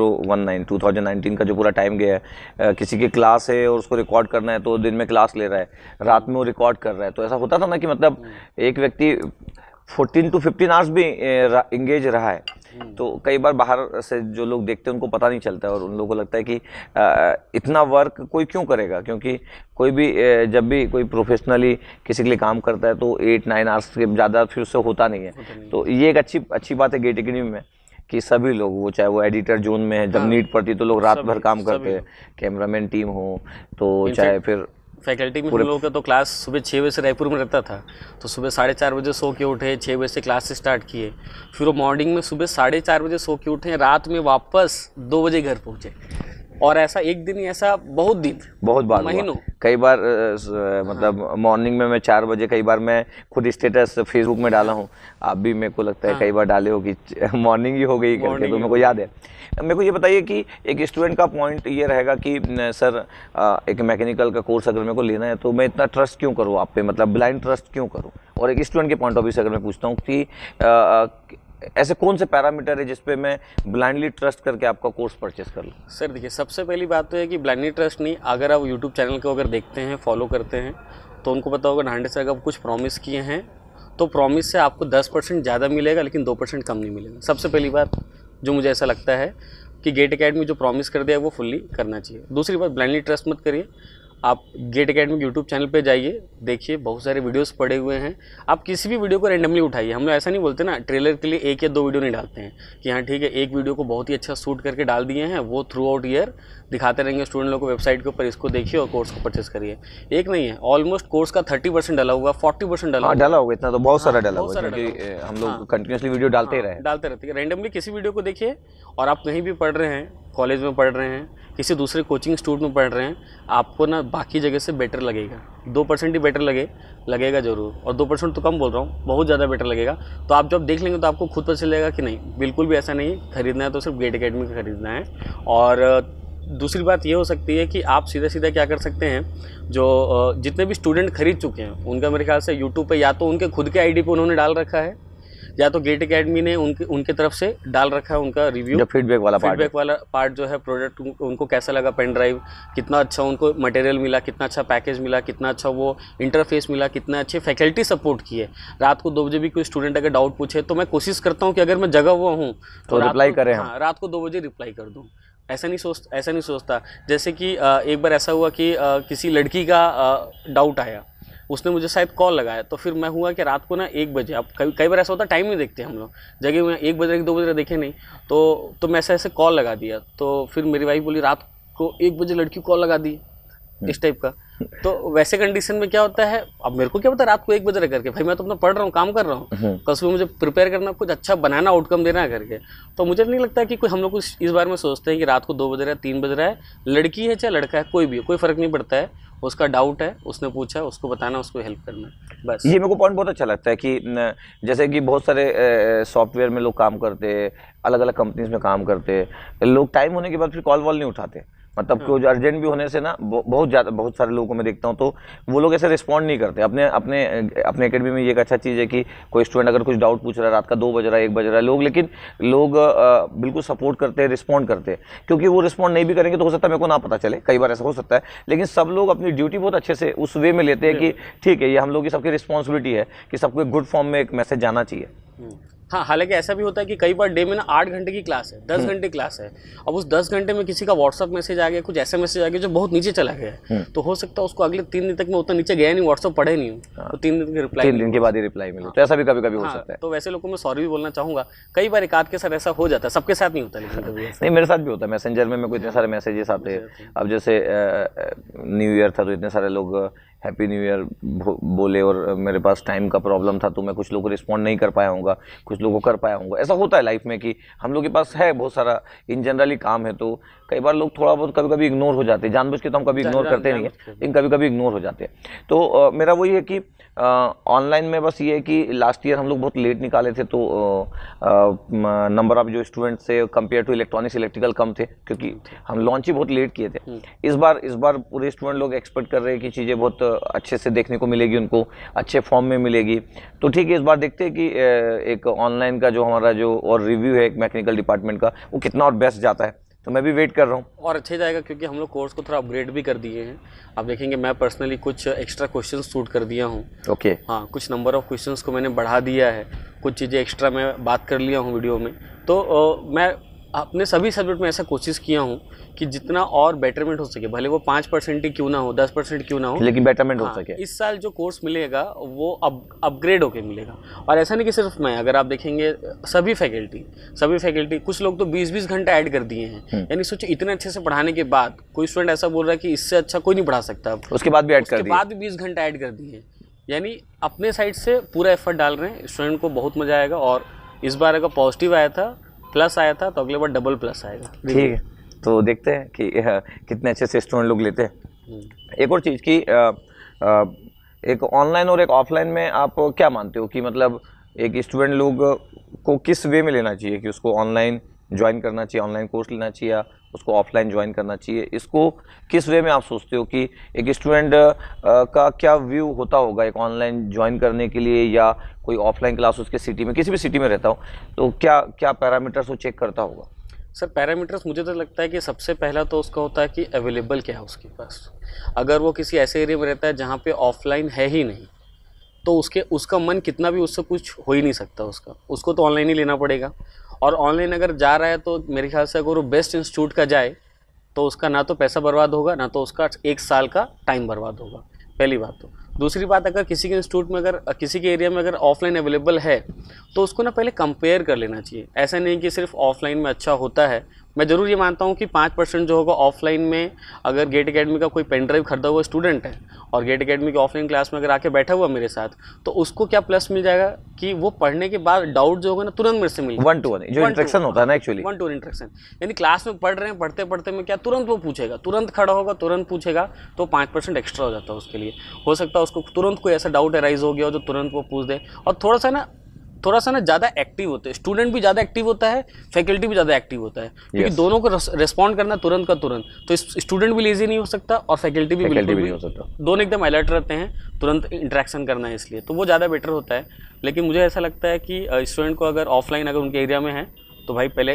2019 का जो पूरा टाइम गया है, किसी की क्लास है और उसको रिकॉर्ड करना है तो दिन में क्लास ले रहा है, रात में वो रिकॉर्ड कर रहा है। तो ऐसा होता था ना कि मतलब एक व्यक्ति 14 to 15 आवर्स भी इंगेज रहा है। तो कई बार बाहर से जो लोग देखते हैं उनको पता नहीं चलता है, और उन लोगों को लगता है कि इतना वर्क कोई क्यों करेगा, क्योंकि कोई भी जब भी कोई प्रोफेशनली किसी के लिए काम करता है तो 8-9 आवर्स के ज़्यादा फिर उससे होता नहीं है। तो ये एक अच्छी बात है गेट एकेडमी में कि सभी लोग, वो चाहे वो एडिटर जोन में है, जब नीड पड़ती तो लोग रात भर काम करते हैं, कैमरामैन टीम हो तो चाहे फिर फैकल्टी में हम लोगों का तो क्लास सुबह 6 बजे से रायपुर में रहता था, तो सुबह 4:30 बजे सो के उठे, 6 बजे से क्लास स्टार्ट किए, फिर वो मॉर्निंग में सुबह 4:30 बजे सो के उठे, रात में वापस 2 बजे घर पहुँचे। और ऐसा एक दिन ही, ऐसा बहुत बार महीनों, कई बार मतलब मॉर्निंग में मैं 4 बजे, कई बार मैं खुद स्टेटस फेसबुक में डाला हूँ, आप भी मेरे को लगता है कई बार डाले हो कि मॉर्निंग ही हो गई करके, तो मेरे को याद है। मेरे को ये बताइए कि एक स्टूडेंट का पॉइंट ये रहेगा कि सर एक मैकेनिकल का कोर्स अगर मेरे को लेना है तो मैं इतना ट्रस्ट क्यों करूँ आप पे, मतलब ब्लाइंड ट्रस्ट क्यों करूँ। और एक स्टूडेंट के पॉइंट ऑफ व्यू से अगर मैं पूछता हूँ कि ऐसे कौन से पैरामीटर है जिस पे मैं ब्लाइंडली ट्रस्ट करके आपका कोर्स परचेस कर लूँ। सर देखिए, सबसे पहली बात तो है कि ब्लाइंडली ट्रस्ट नहीं, अगर आप यूट्यूब चैनल को अगर देखते हैं, फॉलो करते हैं, तो उनको पता होगा ढांडे से अगर कुछ प्रॉमिस किए हैं तो प्रॉमिस से आपको 10% ज़्यादा मिलेगा, लेकिन 2% कम नहीं मिलेगा। सबसे पहली बात जो मुझे ऐसा लगता है कि गेट एकेडमी जो प्रॉमिस कर दिया वो फुल्ली करना चाहिए। दूसरी बात, ब्लाइंडली ट्रस्ट मत करिए, आप गेट एकेडमी यूट्यूब चैनल पे जाइए, देखिए बहुत सारे वीडियोस पड़े हुए हैं, आप किसी भी वीडियो को रैंडमली उठाइए। हम लोग ऐसा नहीं बोलते ना, ट्रेलर के लिए 1 या 2 वीडियो नहीं डालते हैं कि हाँ ठीक है एक वीडियो को बहुत ही अच्छा शूट करके डाल दिए हैं, वो थ्रू आउट ईयर दिखाते रहेंगे स्टूडेंट लोग को वेबसाइट के ऊपर, इसको देखिए और कोर्स को परचेस करिए। एक नहीं है, ऑलमोस्ट कोर्स का 30% डाला होगा, 40% डाला होगा, इतना तो बहुत सारा डाला होगा, क्योंकि हम लोग कंटिन्यूसली वीडियो डालते रहते हैं। रैंडमली किसी वीडियो को देखिए, और आप कहीं भी पढ़ रहे हैं, कॉलेज में पढ़ रहे हैं, किसी दूसरे कोचिंग इंस्टीट्यूट में पढ़ रहे हैं, आपको ना बाकी जगह से बेटर लगेगा। 2% ही बेटर लगेगा ज़रूर, और 2% तो कम बोल रहा हूँ, बहुत ज़्यादा बेटर लगेगा। तो आप जब देख लेंगे तो आपको खुद पता चलेगा कि नहीं, बिल्कुल भी ऐसा नहीं, खरीदना है तो सिर्फ गेट एकेडमी का खरीदना है। और दूसरी बात ये हो सकती है कि आप सीधा क्या कर सकते हैं, जो जितने भी स्टूडेंट खरीद चुके हैं उनका मेरे ख्याल से यूट्यूब पे या तो उनके खुद के आईडी पे उन्होंने डाल रखा है, या तो गेट एकेडमी ने उनके तरफ से डाल रखा है उनका रिव्यू, फीडबैक वाला पार्ट जो है, प्रोडक्ट उनको कैसा लगा, पेन ड्राइव कितना अच्छा उनको मटेरियल मिला, कितना अच्छा पैकेज मिला, कितना अच्छा वो इंटरफेस मिला, कितना अच्छे फैकल्टी सपोर्ट किए। रात को 2 बजे भी कोई स्टूडेंट अगर डाउट पूछे तो मैं कोशिश करता हूँ कि अगर मैं जगह हुआ हूँ तो रिप्लाई करें, रात को 2 बजे रिप्लाई कर दूँ। ऐसा नहीं सोचता। जैसे कि एक बार ऐसा हुआ कि किसी लड़की का डाउट आया, उसने मुझे शायद कॉल लगाया, तो फिर मैं हुआ कि रात को ना 1 बजे, अब कई बार ऐसा होता है टाइम नहीं देखते हम लोग, जगह में 1 बजे 2 बजे देखे नहीं, तो मैं ऐसे कॉल लगा दिया। तो फिर मेरी वाइफ बोली रात को 1 बजे लड़की कॉल लगा दी, इस टाइप का। तो वैसे कंडीशन में क्या होता है, अब मेरे को क्या पता रात को 1 बज रहा करके, भाई मैं तो अपना पढ़ रहा हूँ, काम कर रहा हूँ, कल सुबह मुझे प्रिपेयर करना, कुछ अच्छा बनाना, आउटकम देना है करके। तो मुझे नहीं लगता कि कोई, हम लोग कुछ इस बारे में सोचते हैं कि रात को 2 बज रहा है, 3 बज रहा है, लड़की है चाहे लड़का है, कोई भी, कोई फर्क नहीं पड़ता है। उसका डाउट है, उसने पूछा, उसको बताना, उसको हेल्प करना, बस। ये मेरे को पॉइंट बहुत अच्छा लगता है कि जैसे कि बहुत सारे सॉफ्टवेयर में लोग काम करते हैं, अलग अलग कंपनीज में काम करते हैं, लोग टाइम होने के बाद फिर कॉल वॉल नहीं उठाते, मतलब कुछ अर्जेंट भी होने से ना बहुत सारे लोगों को मैं देखता हूँ, तो वो लोग ऐसे रिस्पॉन्ड नहीं करते। अपने एकेडमी में ये एक अच्छा चीज़ है कि कोई स्टूडेंट अगर कुछ डाउट पूछ रहा है, रात का 2 बज रहा है, 1 बज रहा है, लोग बिल्कुल सपोर्ट करते हैं, रिस्पॉन्ड करते हैं, क्योंकि वो रिस्पॉन्ड नहीं भी करेंगे तो हो सकता है मेरे को ना पता चले, कई बार ऐसा हो सकता है, लेकिन सब लोग अपनी ड्यूटी बहुत अच्छे से उस वे में लेते हैं कि ठीक है, ये हम लोग की सबकी रिस्पॉन्सिबिलिटी है कि सबको एक गुड फॉर्म में एक मैसेज जाना चाहिए। हाँ, हालांकि ऐसा भी होता है कि कई बार डे में ना 8 घंटे की क्लास है, 10 घंटे क्लास है, अब उस 10 घंटे में किसी का व्हाट्सअप मैसेज आ गया, कुछ ऐसा मैसेज आ गया जो बहुत नीचे चला गया है, तो हो सकता है उसको अगले 3 दिन तक मैं उतना नीचे गया नहीं, व्हाट्सअप पढ़े नहीं हूँ, तो 3 दिन के रिप्लाई, 3 दिन के बाद ही रिप्लाई मिले, तो ऐसा भी कभी कभी हो सकता है। तो वैसे लोगों में सॉरी भी बोलना चाहूँगा, कई बार एक आध के साथ ऐसा हो जाता है, सबके साथ नहीं होता, लेकिन कभी नहीं, मेरे साथ भी होता है, मैसेंजर में मेरे को इतने सारे मैसेजेस आते हैं। अब जैसे न्यू ईयर था तो इतने सारे लोग हैप्पी न्यू ईयर बोले, और मेरे पास टाइम का प्रॉब्लम था तो मैं कुछ लोगों को रिस्पॉन्ड नहीं कर पाया हूँगा, कुछ लोगों को कर पाया हूँगा। ऐसा होता है लाइफ में कि हम लोग के पास है बहुत सारा इन जनरली काम है, तो कई बार लोग थोड़ा बहुत कभी कभी इग्नोर हो जाते हैं, जानबूझ के तो हम कभी इग्नोर करते नहीं है, लेकिन कभी कभी इग्नोर हो जाते हैं। तो मेरा वही है कि ऑनलाइन में बस ये है कि लास्ट ईयर हम लोग बहुत लेट निकाले थे, तो नंबर ऑफ जो स्टूडेंट्स थे कंपेयर टू इलेक्ट्रॉनिक्स इलेक्ट्रिकल कम थे, क्योंकि हम लॉन्च ही बहुत लेट किए थे। इस बार पूरे स्टूडेंट लोग एक्सपेक्ट कर रहे हैं कि चीज़ें बहुत अच्छे से देखने को मिलेगी, उनको अच्छे फॉर्म में मिलेगी। तो ठीक है, इस बार देखते हैं कि एक ऑनलाइन का जो हमारा जो और रिव्यू है एक मैकेनिकल डिपार्टमेंट का, वो कितना और बेस्ट जाता है, तो मैं भी वेट कर रहा हूँ। और अच्छे जाएगा, क्योंकि हम लोग कोर्स को थोड़ा अपग्रेड भी कर दिए हैं। आप देखेंगे मैं पर्सनली कुछ एक्स्ट्रा क्वेश्चन शूट कर दिया हूँ। ओके। हाँ, कुछ नंबर ऑफ क्वेश्चंस को मैंने बढ़ा दिया है, कुछ चीज़ें एक्स्ट्रा मैं बात कर लिया हूँ वीडियो में। तो मैं अपने सभी सब्जेक्ट में ऐसा कोशिश किया हूँ कि जितना और बेटरमेंट हो सके, भले वो 5% ही क्यों ना हो, 10% क्यों ना हो, लेकिन बेटरमेंट हो सके। इस साल जो कोर्स मिलेगा वो अपग्रेड होके मिलेगा। और ऐसा नहीं कि सिर्फ मैं, अगर आप देखेंगे सभी फैकल्टी, कुछ लोग तो 20-20 घंटे ऐड कर दिए हैं। यानी सोचो, इतने अच्छे से पढ़ाने के बाद कोई स्टूडेंट ऐसा बोल रहा है कि इससे अच्छा कोई नहीं पढ़ा सकता, उसके बाद भी ऐड कर दिए, 20 घंटे ऐड कर दिए। यानी अपने साइड से पूरा एफर्ट डाल रहे हैं, स्टूडेंट को बहुत मजा आएगा। और इस बार अगर पॉजिटिव आया था, प्लस आया था, तो अगले बार डबल प्लस आएगा। ठीक है, तो देखते हैं कि कितने अच्छे से स्टूडेंट लोग लेते हैं। एक और चीज़ की एक ऑनलाइन और एक ऑफलाइन में आप क्या मानते हो कि मतलब एक स्टूडेंट लोग को किस वे में लेना चाहिए, कि उसको ऑनलाइन ज्वाइन करना चाहिए, ऑनलाइन कोर्स लेना चाहिए, या उसको ऑफलाइन ज्वाइन करना चाहिए? इसको किस वे में आप सोचते हो कि एक स्टूडेंट का क्या व्यू होता होगा एक ऑनलाइन ज्वाइन करने के लिए, या कोई ऑफलाइन क्लास उसके सिटी में, किसी भी सिटी में रहता हो, तो क्या क्या पैरामीटर्स वो चेक करता होगा? सर, पैरामीटर्स मुझे तो लगता है कि सबसे पहला तो उसका होता है कि अवेलेबल क्या है उसके पास। अगर वो किसी ऐसे एरिया में रहता है जहाँ पे ऑफलाइन है ही नहीं, तो उसका मन कितना भी, उससे कुछ हो ही नहीं सकता उसको तो ऑनलाइन ही लेना पड़ेगा। और ऑनलाइन अगर जा रहा है तो मेरे ख्याल से अगर वो बेस्ट इंस्टीट्यूट का जाए तो उसका ना तो पैसा बर्बाद होगा, ना तो उसका 1 साल का टाइम बर्बाद होगा, पहली बात। तो दूसरी बात, अगर किसी के इंस्टीट्यूट में, अगर किसी के एरिया में अगर ऑफलाइन अवेलेबल है तो उसको ना पहले कंपेयर कर लेना चाहिए। ऐसा नहीं कि सिर्फ ऑफलाइन में अच्छा होता है। मैं ज़रूर ये मानता हूँ कि 5% जो होगा ऑफलाइन में, अगर गेट एकेडमी का कोई पेन ड्राइव खरीदा हुआ स्टूडेंट है और गेट एकेडमी की ऑफलाइन क्लास में अगर आके बैठा हुआ मेरे साथ, तो उसको क्या प्लस मिल जाएगा कि वो पढ़ने के बाद डाउट जो होगा ना तुरंत मेरे से मिल, 1-to-1 जो इंटरेक्शन होता है ना, एक्चुअली 1-to-1 इंटरेक्शन। यानी क्लास में पढ़ रहे हैं, पढ़ते पढ़ते में क्या तुरंत वो पूछेगा, तुरंत खड़ा होगा, तुरंत पूछेगा, तो 5% एक्स्ट्रा हो जाता है उसके लिए। हो सकता है उसको तुरंत कोई ऐसा डाउट अराइज हो गया हो जो तुरंत वो पूछ दे। और थोड़ा सा ना ज़्यादा एक्टिव होते हैं स्टूडेंट, भी ज़्यादा एक्टिव होता है, फैकल्टी भी ज़्यादा एक्टिव होता है, क्योंकि दोनों को रिस्पॉन्ड करना तुरंत का तुरंत। तो स्टूडेंट भी लेजी नहीं हो सकता और फैकल्टी भी बिल्कुल नहीं हो सकता, दोनों एकदम अलर्ट रहते हैं, तुरंत इंटरेक्शन करना है, इसलिए तो वो ज़्यादा बेटर होता है। लेकिन मुझे ऐसा लगता है कि स्टूडेंट को अगर ऑफलाइन अगर उनके एरिया में है तो भाई पहले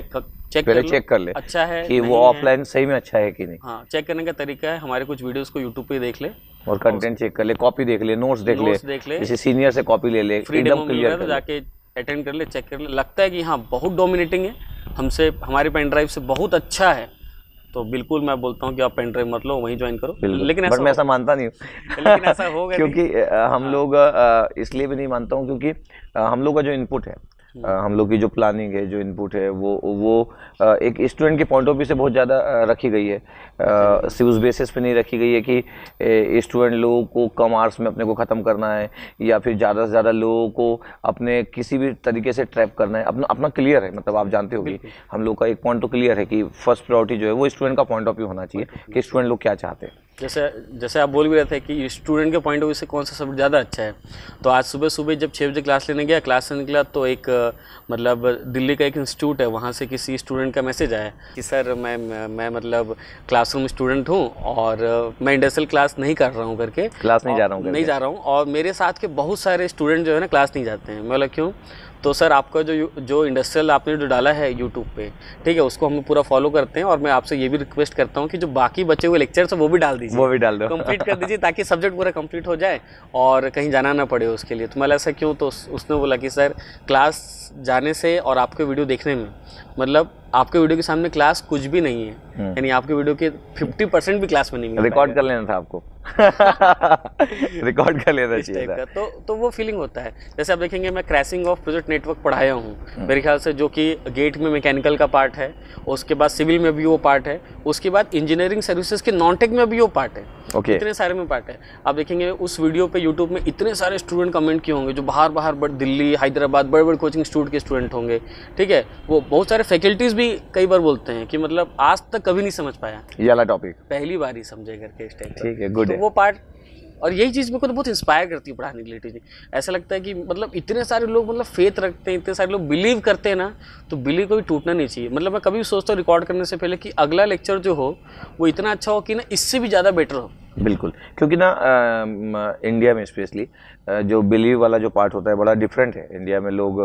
चेक कर ले अच्छा है कि वो ऑफलाइन सही में अच्छा है कि नहीं। हाँ, चेक करने का तरीका है, हमारे कुछ वीडियोस को यूट्यूब पे देख ले और कंटेंट चेक कर ले, कॉपी देख ले, नोट्स देख ले, जैसे सीनियर से कॉपी ले ले, एकदम क्लियर तो जाके अटेंड कर ले, चेक कर ले। लगता है कि हाँ बहुत डोमिनेटिंग है, हमसे हमारी पेन ड्राइव से बहुत अच्छा है, तो बिल्कुल मैं बोलता हूँ कि आप पेन ड्राइव मत लो, वहीं ज्वाइन करो। लेकिन मैं ऐसा मानता नहीं हूँ लेकिन ऐसा होगा क्योंकि हम लोग इसलिए भी नहीं मानता हूँ क्योंकि हम लोग का जो इनपुट है हम लोग की जो प्लानिंग है, जो इनपुट है, वो एक स्टूडेंट के पॉइंट ऑफ व्यू से बहुत ज़्यादा रखी गई है। उस बेसिस पे नहीं रखी गई है कि स्टूडेंट लोगों को कम आवर्स में अपने को ख़त्म करना है या फिर ज़्यादा से ज़्यादा लोगों को अपने किसी भी तरीके से ट्रैप करना है। अपना क्लियर है, मतलब आप जानते होगी हम लोग का एक पॉइंट तो क्लियर है कि फर्स्ट प्रायोरिटी जो है वो स्टूडेंट का पॉइंट ऑफ व्यू होना चाहिए कि स्टूडेंट लोग क्या चाहते हैं। जैसे आप बोल भी रहे थे कि स्टूडेंट के पॉइंट ऑफ व्यू से कौन सा सब्जेक्ट ज़्यादा अच्छा है, तो आज सुबह सुबह जब 6 बजे क्लास लेने गया, क्लास से निकला तो एक मतलब दिल्ली का एक इंस्टीट्यूट है, वहाँ से किसी स्टूडेंट का मैसेज आया कि सर मैं मतलब क्लासरूम स्टूडेंट हूँ और मैं इंडस्ट्रियल क्लास नहीं कर रहा हूँ करके, क्लास नहीं जा रहा हूँ और मेरे साथ के बहुत सारे स्टूडेंट जो है ना क्लास नहीं जाते हैं। मैं बोला क्यों? तो सर आपका जो इंडस्ट्रियल आपने जो डाला है यूट्यूब पे, ठीक है, उसको हम पूरा फॉलो करते हैं और मैं आपसे ये भी रिक्वेस्ट करता हूँ कि जो बाकी बचे हुए लेक्चर्स हैं वो भी डाल दीजिए, वो भी डाल दो, कंप्लीट कर दीजिए ताकि सब्जेक्ट पूरा कंप्लीट हो जाए और कहीं जाना ना पड़े उसके लिए। तो मैं ऐसा क्यों? तो उसने बोला कि सर क्लास जाने से और आपके वीडियो देखने में, मतलब आपके वीडियो के सामने क्लास कुछ भी नहीं है, यानी आपके वीडियो के 50% भी क्लास में नहीं मिल रिकॉर्ड कर लेना था आपको रिकॉर्ड कर लेना चाहिए था। तो वो फीलिंग होता है। जैसे आप देखेंगे मैं क्रैशिंग ऑफ प्रोजेक्ट नेटवर्क पढ़ाया हूँ मेरे ख्याल से, जो कि गेट में मैकेनिकल का पार्ट है, उसके बाद सिविल में भी वो पार्ट है, उसके बाद इंजीनियरिंग सर्विसेज के नॉन टेक में भी वो पार्ट है। इतने सारे में पार्ट है। आप देखेंगे उस वीडियो पे यूट्यूब में इतने सारे स्टूडेंट कमेंट किए होंगे जो बाहर दिल्ली, हैदराबाद बड़े टोचिंग इंस्टीट्यूट के स्टूडेंट होंगे, ठीक है। वो बहुत सारे फैकल्टीज भी कई बार बोलते हैं कि मतलब आज तक कभी नहीं समझ पाया ये वाला टॉपिक, पहली बार ही समझे करके इस टाइप। ठीक है, गुड है। वो पार्ट और यही चीज़ मेरे को तो बहुत इंस्पायर करती है पढ़ाने के लिए टीचिंग। ऐसा लगता है कि मतलब इतने सारे लोग मतलब फेथ रखते हैं, इतने सारे लोग बिलीव करते हैं ना, तो बिलीव कभी टूटना नहीं चाहिए। मतलब मैं कभी भी सोचता हूँ रिकॉर्ड करने से पहले कि अगला लेक्चर जो हो वो इतना अच्छा हो कि ना इससे भी ज़्यादा बेटर हो। बिल्कुल, क्योंकि ना इंडिया में स्पेशली जो बिलीव वाला जो पार्ट होता है बड़ा डिफरेंट है। इंडिया में लोग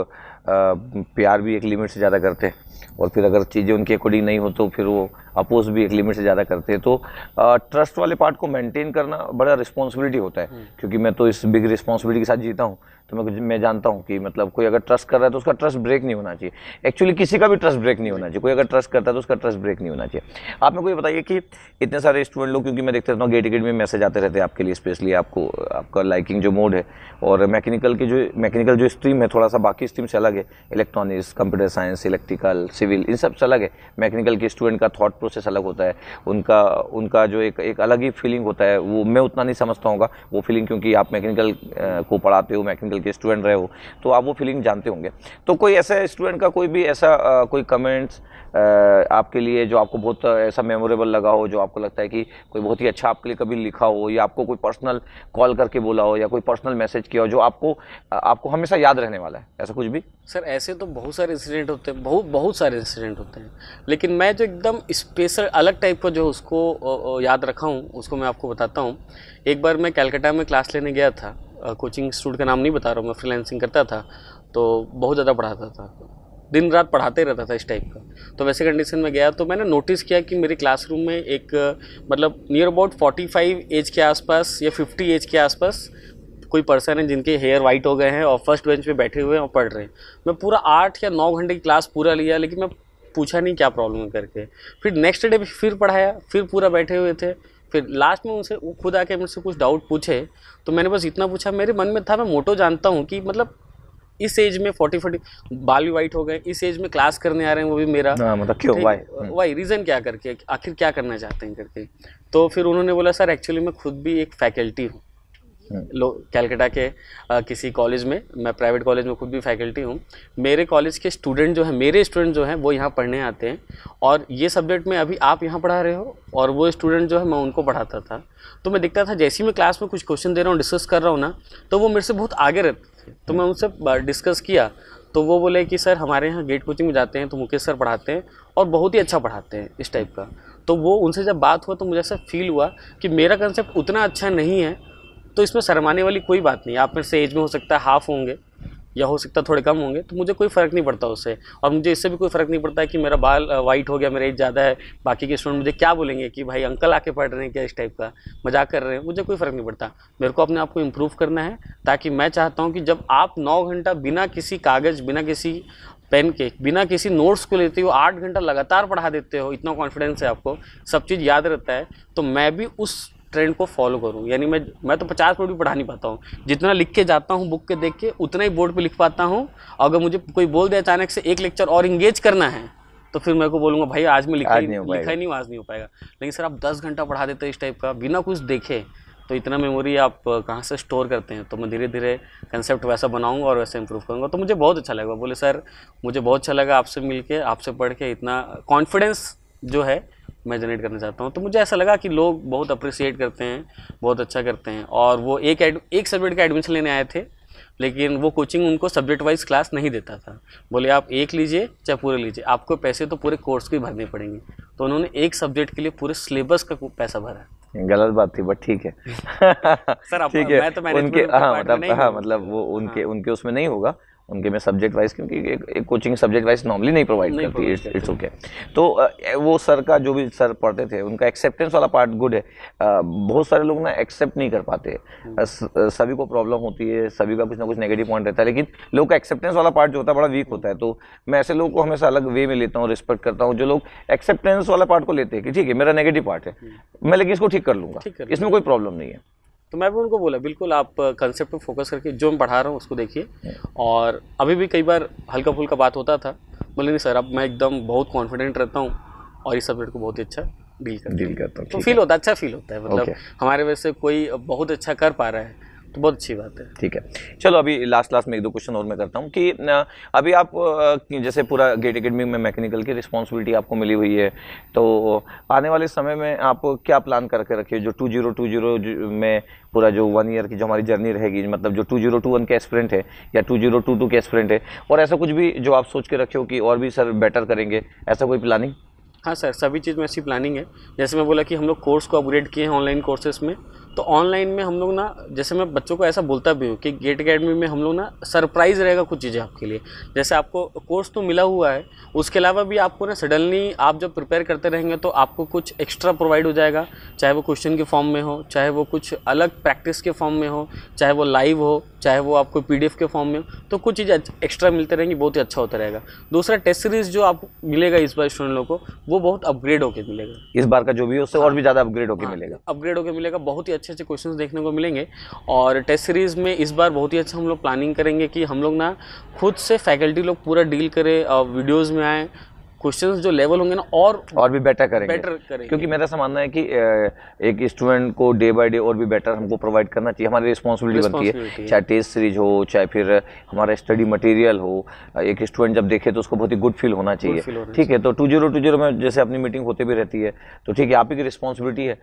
प्यार भी एक लिमिट से ज़्यादा करते हैं और फिर अगर चीज़ें उनके अकॉर्डिंग नहीं हो तो फिर वो अपोज भी एक लिमिट से ज़्यादा करते हैं। तो ट्रस्ट वाले पार्ट को मेंटेन करना बड़ा रिस्पॉन्सिबिलिटी होता है, क्योंकि मैं तो इस बिग रिस्पॉन्सिबिलिटी के साथ जीता हूँ। तो मैं जानता हूँ कि मतलब कोई अगर ट्रस्ट कर रहा है तो उसका ट्रस्ट ब्रेक नहीं होना चाहिए। एक्चुअली किसी का भी ट्रस्ट ब्रेक नहीं होना चाहिए। कोई अगर ट्रस्ट करता है तो उसका ट्रस्ट ब्रेक नहीं होना चाहिए। आप मेरे को ये बताइए कि इतने सारे स्टूडेंट लोग, क्योंकि मैं देखते रहता हूँ गेट में मैसेज आते रहते हैं आपके लिए, स्पेशली आपका लाइकिंग जो मोड है, और मैकेनिकल जो स्ट्रीम है थोड़ा सा बाकी स्ट्रीम से अलग है। Electronics, computer science, electrical, civil, इन सब से अलग है। मैकेनिकल के स्टूडेंट का थॉट प्रोसेस अलग होता है, उनका जो एक अलग ही फीलिंग होता है। वो मैं उतना नहीं समझता हूँ वो फीलिंग, क्योंकि आप मैकेनिकल को पढ़ाते हो, मैकेनिकल के स्टूडेंट रहे हो, तो आप वो फीलिंग जानते होंगे। तो कोई ऐसा स्टूडेंट का कोई भी ऐसा कोई कमेंट्स आपके लिए जो आपको बहुत ऐसा मेमोरेबल लगा हो, जो आपको लगता है कि कोई बहुत ही अच्छा आपके लिए कभी लिखा हो, या आपको कोई पर्सनल कॉल करके बोला हो, या कोई पर्सनल मैसेज किया हो, जो आपको हमेशा याद रहने वाला है, ऐसा कुछ भी? सर ऐसे तो बहुत सारे इंसिडेंट होते हैं, बहुत सारे इंसिडेंट होते हैं, लेकिन मैं जो एकदम स्पेशल अलग टाइप का जो उसको याद रखा हूँ उसको मैं आपको बताता हूँ। एक बार मैं कलकत्ता में क्लास लेने गया था, कोचिंग इंस्टीट्यूट का नाम नहीं बता रहा हूँ, मैं फ्रीलांसिंग करता था, तो बहुत ज़्यादा पढ़ाता था, दिन रात पढ़ाते रहता था इस टाइप का। तो वैसे कंडीशन में गया तो मैंने नोटिस किया कि मेरे क्लासरूम में एक मतलब नियर अबाउट 45 एज के आसपास या 50 एज के आसपास कोई पर्सन है जिनके हेयर वाइट हो गए हैं और फर्स्ट बेंच पे बैठे हुए हैं और पढ़ रहे हैं। मैं पूरा 8 या 9 घंटे की क्लास पूरा लिया, लेकिन मैं पूछा नहीं क्या प्रॉब्लम है करके। फिर नेक्स्ट डे फिर पढ़ाया, फिर पूरा बैठे हुए थे। फिर लास्ट में उनसे वो खुद आके मुझसे कुछ डाउट पूछे, तो मैंने बस इतना पूछा, मेरे मन में था, मैं मोटो जानता हूँ कि मतलब इस एज में 40 बाल भी वाइट हो गए, इस एज में क्लास करने आ रहे हैं, वो भी मेरा मतलब क्यों, वाई रीज़न क्या करके, आखिर क्या करना चाहते हैं करके। तो फिर उन्होंने बोला सर एक्चुअली मैं खुद भी एक फैकल्टी हूँ कलकत्ता के किसी कॉलेज में, मैं प्राइवेट कॉलेज में खुद भी फैकल्टी हूँ। मेरे कॉलेज के स्टूडेंट जो हैं, मेरे स्टूडेंट जो हैं वो यहाँ पढ़ने आते हैं, और ये सब्जेक्ट में अभी आप यहाँ पढ़ा रहे हो और वो स्टूडेंट जो है मैं उनको पढ़ाता था। तो मैं देखता था जैसे ही मैं क्लास में कुछ क्वेश्चन दे रहा हूँ, डिस्कस कर रहा हूँ ना, तो वो मेरे से बहुत आगे रहते थे। तो मैं उनसे डिस्कस किया तो वो बोले कि सर हमारे यहाँ गेट कोचिंग में जाते हैं तो मुकेश सर पढ़ाते हैं और बहुत ही अच्छा पढ़ाते हैं इस टाइप का। तो वो उनसे जब बात हुआ तो मुझे ऐसा फील हुआ कि मेरा कंसेप्ट उतना अच्छा नहीं है, तो इसमें शर्माने वाली कोई बात नहीं। आप मेरे से एज में हो सकता है हाफ होंगे या हो सकता है थोड़े कम होंगे, तो मुझे कोई फ़र्क नहीं पड़ता उससे, और मुझे इससे भी कोई फ़र्क नहीं पड़ता है कि मेरा बाल वाइट हो गया, मेरा एज ज़्यादा है, बाकी के स्टूडेंट मुझे क्या बोलेंगे कि भाई अंकल आके पढ़ रहे हैं क्या, इस टाइप का मजाक कर रहे हैं। मुझे कोई फ़र्क नहीं पड़ता, मेरे को अपने आप को इम्प्रूव करना है, ताकि मैं चाहता हूँ कि जब आप 9 घंटा बिना किसी कागज़, बिना किसी पेन के, बिना किसी नोट्स को लेते हो 8 घंटा लगातार पढ़ा देते हो, इतना कॉन्फिडेंस है आपको, सब चीज़ याद रहता है, तो मैं भी उस ट्रेंड को फॉलो करूँ। यानी मैं तो 50 मिनट भी पढ़ा नहीं पाता हूँ, जितना लिख के जाता हूँ बुक के देख के उतना ही बोर्ड पे लिख पाता हूँ। अगर मुझे कोई बोल दे अचानक से एक लेक्चर और इंगेज करना है तो फिर मैं को बोलूँगा भाई आज मैं लिखा ही नहीं आज नहीं हो पाएगा। लेकिन सर आप 10 घंटा पढ़ा देते इस टाइप का बिना कुछ देखे, तो इतना मेमोरी आप कहाँ से स्टोर करते हैं। तो मैं धीरे धीरे कंसेप्ट वैसा बनाऊंगा और वैसे इंप्रूव करूँगा। तो मुझे बहुत अच्छा लगा। बोले सर मुझे बहुत अच्छा लगा आपसे मिलके, आपसे पढ़ के इतना कॉन्फिडेंस जो है मैं जनरेट करना चाहता हूँ। तो मुझे ऐसा लगा कि लोग बहुत अप्रिशिएट करते हैं, बहुत अच्छा करते हैं। और वो एक सब्जेक्ट का एडमिशन लेने आए थे, लेकिन वो कोचिंग उनको सब्जेक्ट वाइज क्लास नहीं देता था। बोले आप एक लीजिए चाहे पूरे लीजिए, आपको पैसे तो पूरे कोर्स के भरने पड़ेंगे। तो उन्होंने एक सब्जेक्ट के लिए पूरे सिलेबस का पैसा भरा। गलत बात थी बट ठीक है। सर आप ठीक है, मैं तो उनके मतलब वो उनके उसमें नहीं होगा, उनके में सब्जेक्ट वाइज, क्योंकि एक कोचिंग सब्जेक्ट वाइज नॉर्मली नहीं प्रोवाइड करती। It's okay. तो वो सर का जो भी सर पढ़ते थे उनका एक्सेप्टेंस वाला पार्ट गुड है। बहुत सारे लोग ना एक्सेप्ट नहीं कर पाते, सभी को प्रॉब्लम होती है, सभी का कुछ ना कुछ नेगेटिव पॉइंट रहता है, लेकिन लोग का एक्सेप्टेंस वाला पार्ट जो होता है बड़ा वीक होता है। तो मैं ऐसे लोगों को हमेशा अलग वे में लेता हूँ, रिस्पेक्ट करता हूँ जो लोग एक्सेप्टेंस वाला पार्ट को लेते हैं कि ठीक है मेरा नेगेटिव पार्ट है, मैं लेकिन इसको ठीक कर लूंगा, इसमें कोई प्रॉब्लम नहीं है। तो मैं भी उनको बोला बिल्कुल आप कंसेप्ट पे फोकस करके जो मैं पढ़ा रहा हूँ उसको देखिए। और अभी भी कई बार हल्का फुल्का बात होता था, बोले नहीं सर अब मैं एकदम बहुत कॉन्फिडेंट रहता हूँ और इस सब्जेक्ट को बहुत ही अच्छा डील करता हूँ। तो फील होता है, अच्छा फील होता है, मतलब हमारे वजह से कोई बहुत अच्छा कर पा रहा है तो बहुत अच्छी बात है। ठीक है, चलो अभी लास्ट में एक दो क्वेश्चन और मैं करता हूँ कि अभी आप जैसे पूरा गेट एकेडमी में मैकेनिकल की रिस्पॉन्सिबिलिटी आपको मिली हुई है, तो आने वाले समय में आप क्या प्लान करके रखिए जो 2020 में पूरा जो 1 ईयर की जो हमारी जर्नी रहेगी, मतलब जो 2021 के एस्पिरेंट है या 2022 के एस्पिरेंट है, और ऐसा कुछ भी जो आप सोच के रखे हो कि और भी सर बेटर करेंगे, ऐसा कोई प्लानिंग? हाँ सर, सभी चीज़ में ऐसी प्लानिंग है। जैसे मैं बोला कि हम लोग कोर्स को अपग्रेड किए हैं ऑनलाइन कोर्सेज में, तो ऑनलाइन में हम लोग ना, जैसे मैं बच्चों को ऐसा बोलता भी हूँ कि गेट एकेडमी में हम लोग ना सरप्राइज़ रहेगा कुछ चीज़ें आपके लिए। जैसे आपको कोर्स तो मिला हुआ है, उसके अलावा भी आपको ना सडनली आप जब प्रिपेयर करते रहेंगे तो आपको कुछ एक्स्ट्रा प्रोवाइड हो जाएगा, चाहे वो क्वेश्चन के फॉर्म में हो, चाहे वो कुछ अलग प्रैक्टिस के फॉर्म में हो, चाहे वो लाइव हो, चाहे वो आपको PDF के फॉर्म में हो, तो कुछ चीज़ें एक्स्ट्रा मिलते रहेंगी, बहुत ही अच्छा होता रहेगा। दूसरा टेस्ट सीरीज़ जो आपको मिलेगा इस बार स्टूडेंट लोगों को, वो बहुत अपग्रेड होकर मिलेगा। इस बार का जो भी उससे और भी ज़्यादा अपग्रेड होकर मिलेगा, बहुत ही अच्छे अच्छे क्वेश्चन देखने को मिलेंगे। और टेस्ट सीरीज़ में इस बार बहुत ही अच्छा हम लोग प्लानिंग करेंगे कि हम लोग ना खुद से फैकल्टी लोग पूरा डील करें, वीडियोज़ में आए, क्वेश्चंस जो लेवल होंगे ना और भी बेटर करेंगे। क्योंकि मेरा ऐसा मानना है कि एक स्टूडेंट को डे बाय डे और भी बेटर हमको प्रोवाइड करना चाहिए, हमारी रिस्पॉन्सिबिलिटी बनती है, चाहे टेस्ट सीरीज हो, चाहे फिर हमारा स्टडी मटेरियल हो। एक स्टूडेंट जब देखे तो उसको बहुत ही गुड फील होना चाहिए। ठीक है, तो 2020 में जैसे अपनी मीटिंग होते भी रहती है, तो ठीक है आप ही की रिस्पॉन्सिबिलिटी है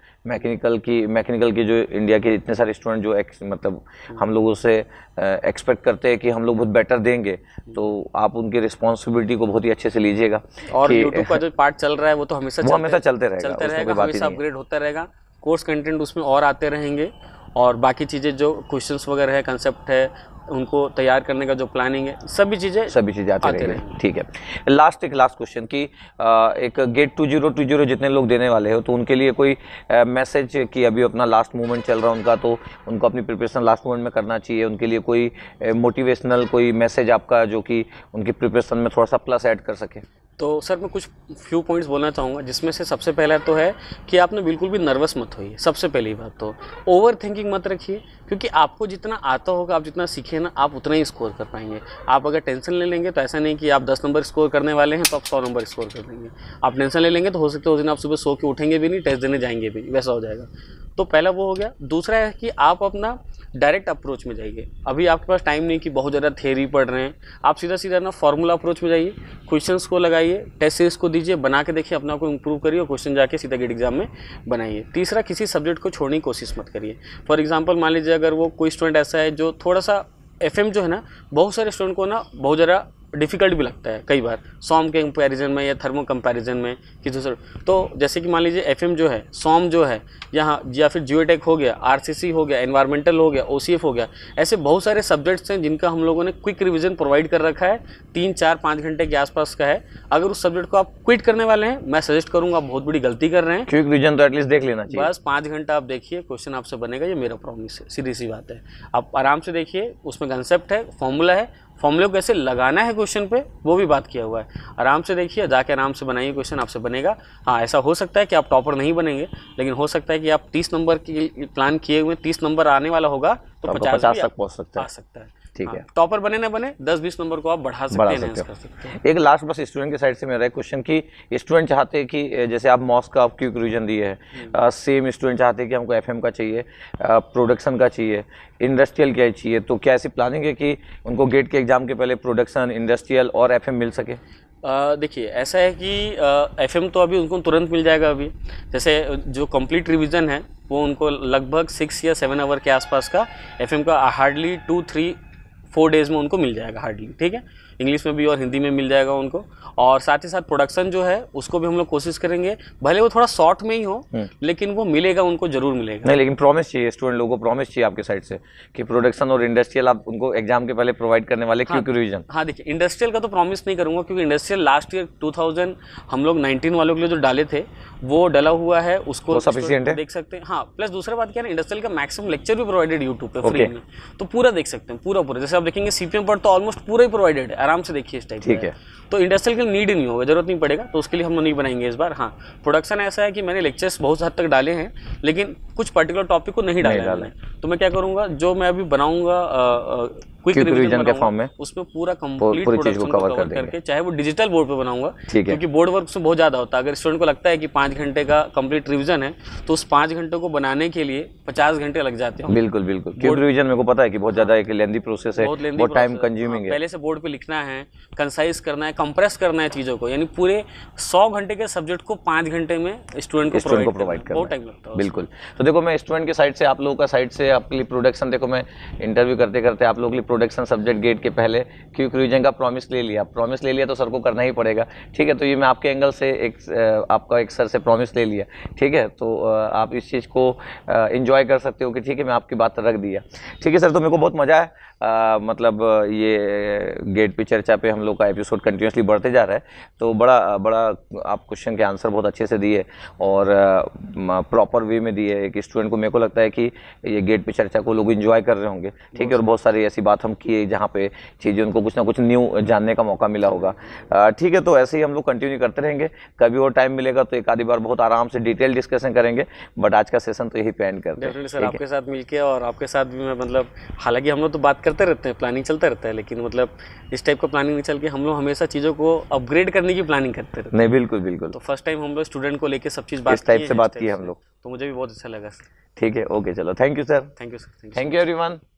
मैकेनिकल की जो इंडिया के इतने सारे स्टूडेंट जो मतलब हम लोगों से एक्सपेक्ट करते हैं कि हम लोग बहुत बेटर देंगे, तो आप उनकी रिस्पॉन्सिबिलिटी को बहुत ही अच्छे से लीजिएगा। और YouTube का जो पार्ट चल रहा है वो तो हमेशा चलते रहेगा, हमेशा अपग्रेड होता रहेगा, कोर्स कंटेंट उसमें और आते रहेंगे, और बाकी चीज़ें जो क्वेश्चंस वगैरह है, कंसेप्ट है, उनको तैयार करने का जो प्लानिंग है, सभी चीज़ें आती रहेंगी। ठीक है, लास्ट क्वेश्चन कि एक गेट 2020 जितने लोग देने वाले हो, तो उनके लिए कोई मैसेज कि अभी अपना लास्ट मोमेंट चल रहा है उनका, तो उनको अपनी प्रिपरेशन लास्ट मोमेंट में करना चाहिए, उनके लिए कोई मोटिवेशनल कोई मैसेज आपका जो कि उनकी प्रिपरेशन में थोड़ा सा प्लस ऐड कर सके? तो सर मैं कुछ फ्यू पॉइंट्स बोलना चाहूँगा, जिसमें से सबसे पहला तो है कि आपने बिल्कुल भी नर्वस मत होइए। सबसे पहली बात तो ओवर थिंकिंग मत रखिए, क्योंकि आपको जितना आता होगा, आप जितना सीखे ना, आप उतना ही स्कोर कर पाएंगे। आप अगर टेंशन ले लेंगे तो ऐसा नहीं कि आप 10 नंबर स्कोर करने वाले हैं तो आप 100 नंबर स्कोर कर देंगे। आप टेंशन ले लेंगे तो हो सकता है उस दिन आप सुबह सो के उठेंगे भी नहीं, टेस्ट देने जाएंगे भी नहीं, वैसा हो जाएगा। तो पहला वो हो गया। दूसरा है कि आप अपना डायरेक्ट अप्रोच में जाइए। अभी आपके पास टाइम नहीं कि बहुत ज़्यादा थ्योरी पढ़ रहे हैं, आप सीधा ना फार्मूला अप्रोच में जाइए, क्वेश्चंस को लगाइए, टेस्ट सीरीज को दीजिए, बना के देखिए, अपना को इंप्रूव करिए और क्वेश्चन जाके सीधा गेट एग्जाम में बनाइए। तीसरा, किसी सब्जेक्ट को छोड़ने की कोशिश मत करिए। फॉर एग्जाम्पल मान लीजिए अगर वो कोई स्टूडेंट ऐसा है जो थोड़ा सा FM जो है ना, बहुत सारे स्टूडेंट को ना बहुत ज़्यादा डिफ़िकल्ट भी लगता है कई बार, सॉम के कंपैरिजन में या थर्मो कंपैरिजन में किसी से। तो जैसे कि मान लीजिए FM जो है, सॉम जो है यहाँ, या फिर जियोटेक हो गया, RCC हो गया, एनवायरमेंटल हो गया, OCF हो गया, ऐसे बहुत सारे सब्जेक्ट्स हैं जिनका हम लोगों ने क्विक रिविजन प्रोवाइड कर रखा है, 3, 4, 5 घंटे के आसपास का है। अगर उस सब्जेक्ट को आप क्विट करने वाले हैं, मैं सजेस्ट करूँगा, आप बहुत बड़ी गलती कर रहे हैं। क्विक रिविजन तो एटलीस्ट देख लेना चाहिए। बस 5 घंटा आप देखिए, क्वेश्चन आपसे बनेगा, ये मेरा प्रॉमिस है, सीधी सी बात है। आप आराम से देखिए, उसमें कंसेप्ट है, फॉर्मूला है, फॉर्मूले को कैसे लगाना है क्वेश्चन पे वो भी बात किया हुआ है। आराम से देखिए, जाके आराम से बनाइए, क्वेश्चन आपसे बनेगा। हाँ, ऐसा हो सकता है कि आप टॉपर नहीं बनेंगे, लेकिन हो सकता है कि आप 30 नंबर की प्लान किए हुए 30 नंबर आने वाला होगा तो 50 तक पहुँच सकता है। आ सकता है। ठीक है, टॉपर बने ना बने 10-20 नंबर को आप बढ़ा सकते हैं, कर सकते हैं। एक लास्ट बस स्टूडेंट के साइड से मेरा एक क्वेश्चन कि स्टूडेंट चाहते हैं कि जैसे आप मॉस का आप क्विक रिवीजन दिए है, सेम स्टूडेंट चाहते हैं कि हमको एफएम का चाहिए, प्रोडक्शन का चाहिए, इंडस्ट्रियल क्या चाहिए, तो क्या ऐसी प्लानिंग है कि उनको गेट के एग्जाम के पहले प्रोडक्शन, इंडस्ट्रियल और एफएम मिल सके? देखिए ऐसा है कि एफएम तो अभी उनको तुरंत मिल जाएगा। अभी जैसे जो कंप्लीट रिवीजन है वो उनको लगभग 6 या 7 आवर के आसपास का एफएम का हार्डली 2-3-4 डेज़ में उनको मिल जाएगा हार्डली। ठीक है, इंग्लिश में भी और हिंदी में मिल जाएगा उनको। और साथ ही साथ प्रोडक्शन जो है उसको भी हम लोग कोशिश करेंगे, भले वो थोड़ा शॉर्ट में ही हो लेकिन वो मिलेगा, उनको जरूर मिलेगा। नहीं, लेकिन प्रॉमिस चाहिए, स्टूडेंट लोगों को प्रॉमिस चाहिए आपके साइड से कि प्रोडक्शन और इंडस्ट्रियल आप उनको एग्जाम के पहले प्रोवाइड करने वाले क्विक रिवीजन। हाँ देखिए, इंडस्ट्रियल का तो प्रॉमिस नहीं करूँगा क्योंकि इंडस्ट्रियल लास्ट ईयर 2000 हम लोग 19 वालों के लिए जो डाले थे वो डला हुआ है, उसको सफिशिएंट है, देख सकते हैं। हाँ, प्लस दूसरा बात क्या है ना, इंडस्ट्रियल का मैक्सिमम लेक्चर भी प्रोवाइडेड यूट्यूब पे फ्री में, तो पूरा देख सकते हैं, पूरा। जैसे आप देखेंगे सीपीएम पर तो ऑलमोस्ट पूरा ही प्रोवाइडेड है, आराम से देखिए इस टाइप। ठीक है, तो इंडस्ट्रियल की नीड ही नहीं होगा, जरूरत नहीं पड़ेगा, तो उसके लिए हम नहीं बनाएंगे इस बार। हाँ, प्रोडक्शन ऐसा है कि मैंने लेक्चर्स बहुत हद तक डाले हैं लेकिन कुछ पर्टिकुलर टॉपिक को नहीं डाला है, तो मैं क्या करूँगा, जो मैं अभी बनाऊंगा क्विक रिवीजन के फॉर्म में, उसमें पूरा कंप्लीट प्रोडक्शन को कवर करके, चाहे वो डिजिटल बोर्ड पे बनाऊंगा, क्योंकि बोर्ड वर्क उसमें बहुत ज़्यादा होता है। अगर स्टूडेंट को लगता है कि 5 घंटे का कंप्लीट रिवीजन है तो उस 5 घंटे को बनाने के लिए 50 घंटे लग जाते हैं। बिल्कुल बिल्कुल, क्विक रिवीजन मेरे को पता है कि बहुत ज़्यादा एक लेंथी प्रोसेस है, बहुत टाइम कंज्यूमिंग है। पहले से बोर्ड पे लिखना है, कंसाइज करना है, कंप्रेस करना है चीज़ों को, यानी पूरे 100 घंटे के सब्जेक्ट को 5 घंटे में स्टूडेंट को प्रोवाइड करना, बहुत टाइम लगता है। बिल्कुल, तो देखो मैं स्टूडेंट के साइड से, आप लोगों का साइड से आपके लिए प्रोडक्शन, देखो मैं इंटरव्यू करते करते आप लोगों के लिए प्रोडक्शन सब्जेक्ट गेट के पहले क्विक रिवीजन का प्रॉमिस ले लिया तो सर को करना ही पड़ेगा। ठीक है, तो ये मैं आपके एंगल से आपका एक सर से प्रॉमिस ले लिया। ठीक है, तो आप इस चीज़ को एंजॉय कर सकते हो कि ठीक है मैं आपकी बात रख दिया। ठीक है सर, तो मेरे को बहुत मज़ा है, मतलब ये गेट पे चर्चा पे हम लोग का एपिसोड कंटिन्यूसली बढ़ते जा रहा है, तो बड़ा आप क्वेश्चन के आंसर बहुत अच्छे से दिए और प्रॉपर वे में दिए। एक स्टूडेंट को, मेरे को लगता है कि ये गेट पे चर्चा को लोग एंजॉय कर रहे होंगे। ठीक है, और बहुत सारी ऐसी बात हम किए जहाँ पे चीज़ें उनको कुछ ना कुछ न्यू जानने का मौका मिला होगा। ठीक है, तो ऐसे ही हम लोग कंटिन्यू करते रहेंगे, कभी और टाइम मिलेगा तो एक आधी बार बहुत आराम से डिटेल डिस्कशन करेंगे, बट आज का सेशन तो यही पे एंड करते हैं। सर आपके साथ मिलके और आपके साथ भी मैं, मतलब हालांकि हम लोग तो बात करते रहते हैं, प्लानिंग चलता रहता है, लेकिन मतलब इस टाइप का प्लानिंग नहीं चल के हम लोग हमेशा चीज़ों को अपग्रेड करने की प्लानिंग करते रहते हैं। नहीं, बिल्कुल बिल्कुल, तो फर्स्ट टाइम हम लोग स्टूडेंट को लेके सब चीज़ बात इस टाइप से बात की हम लोग, तो मुझे भी बहुत अच्छा लगा। ठीक है, ओके, चलो, thank you sir. Thank you sir. Thank you everyone.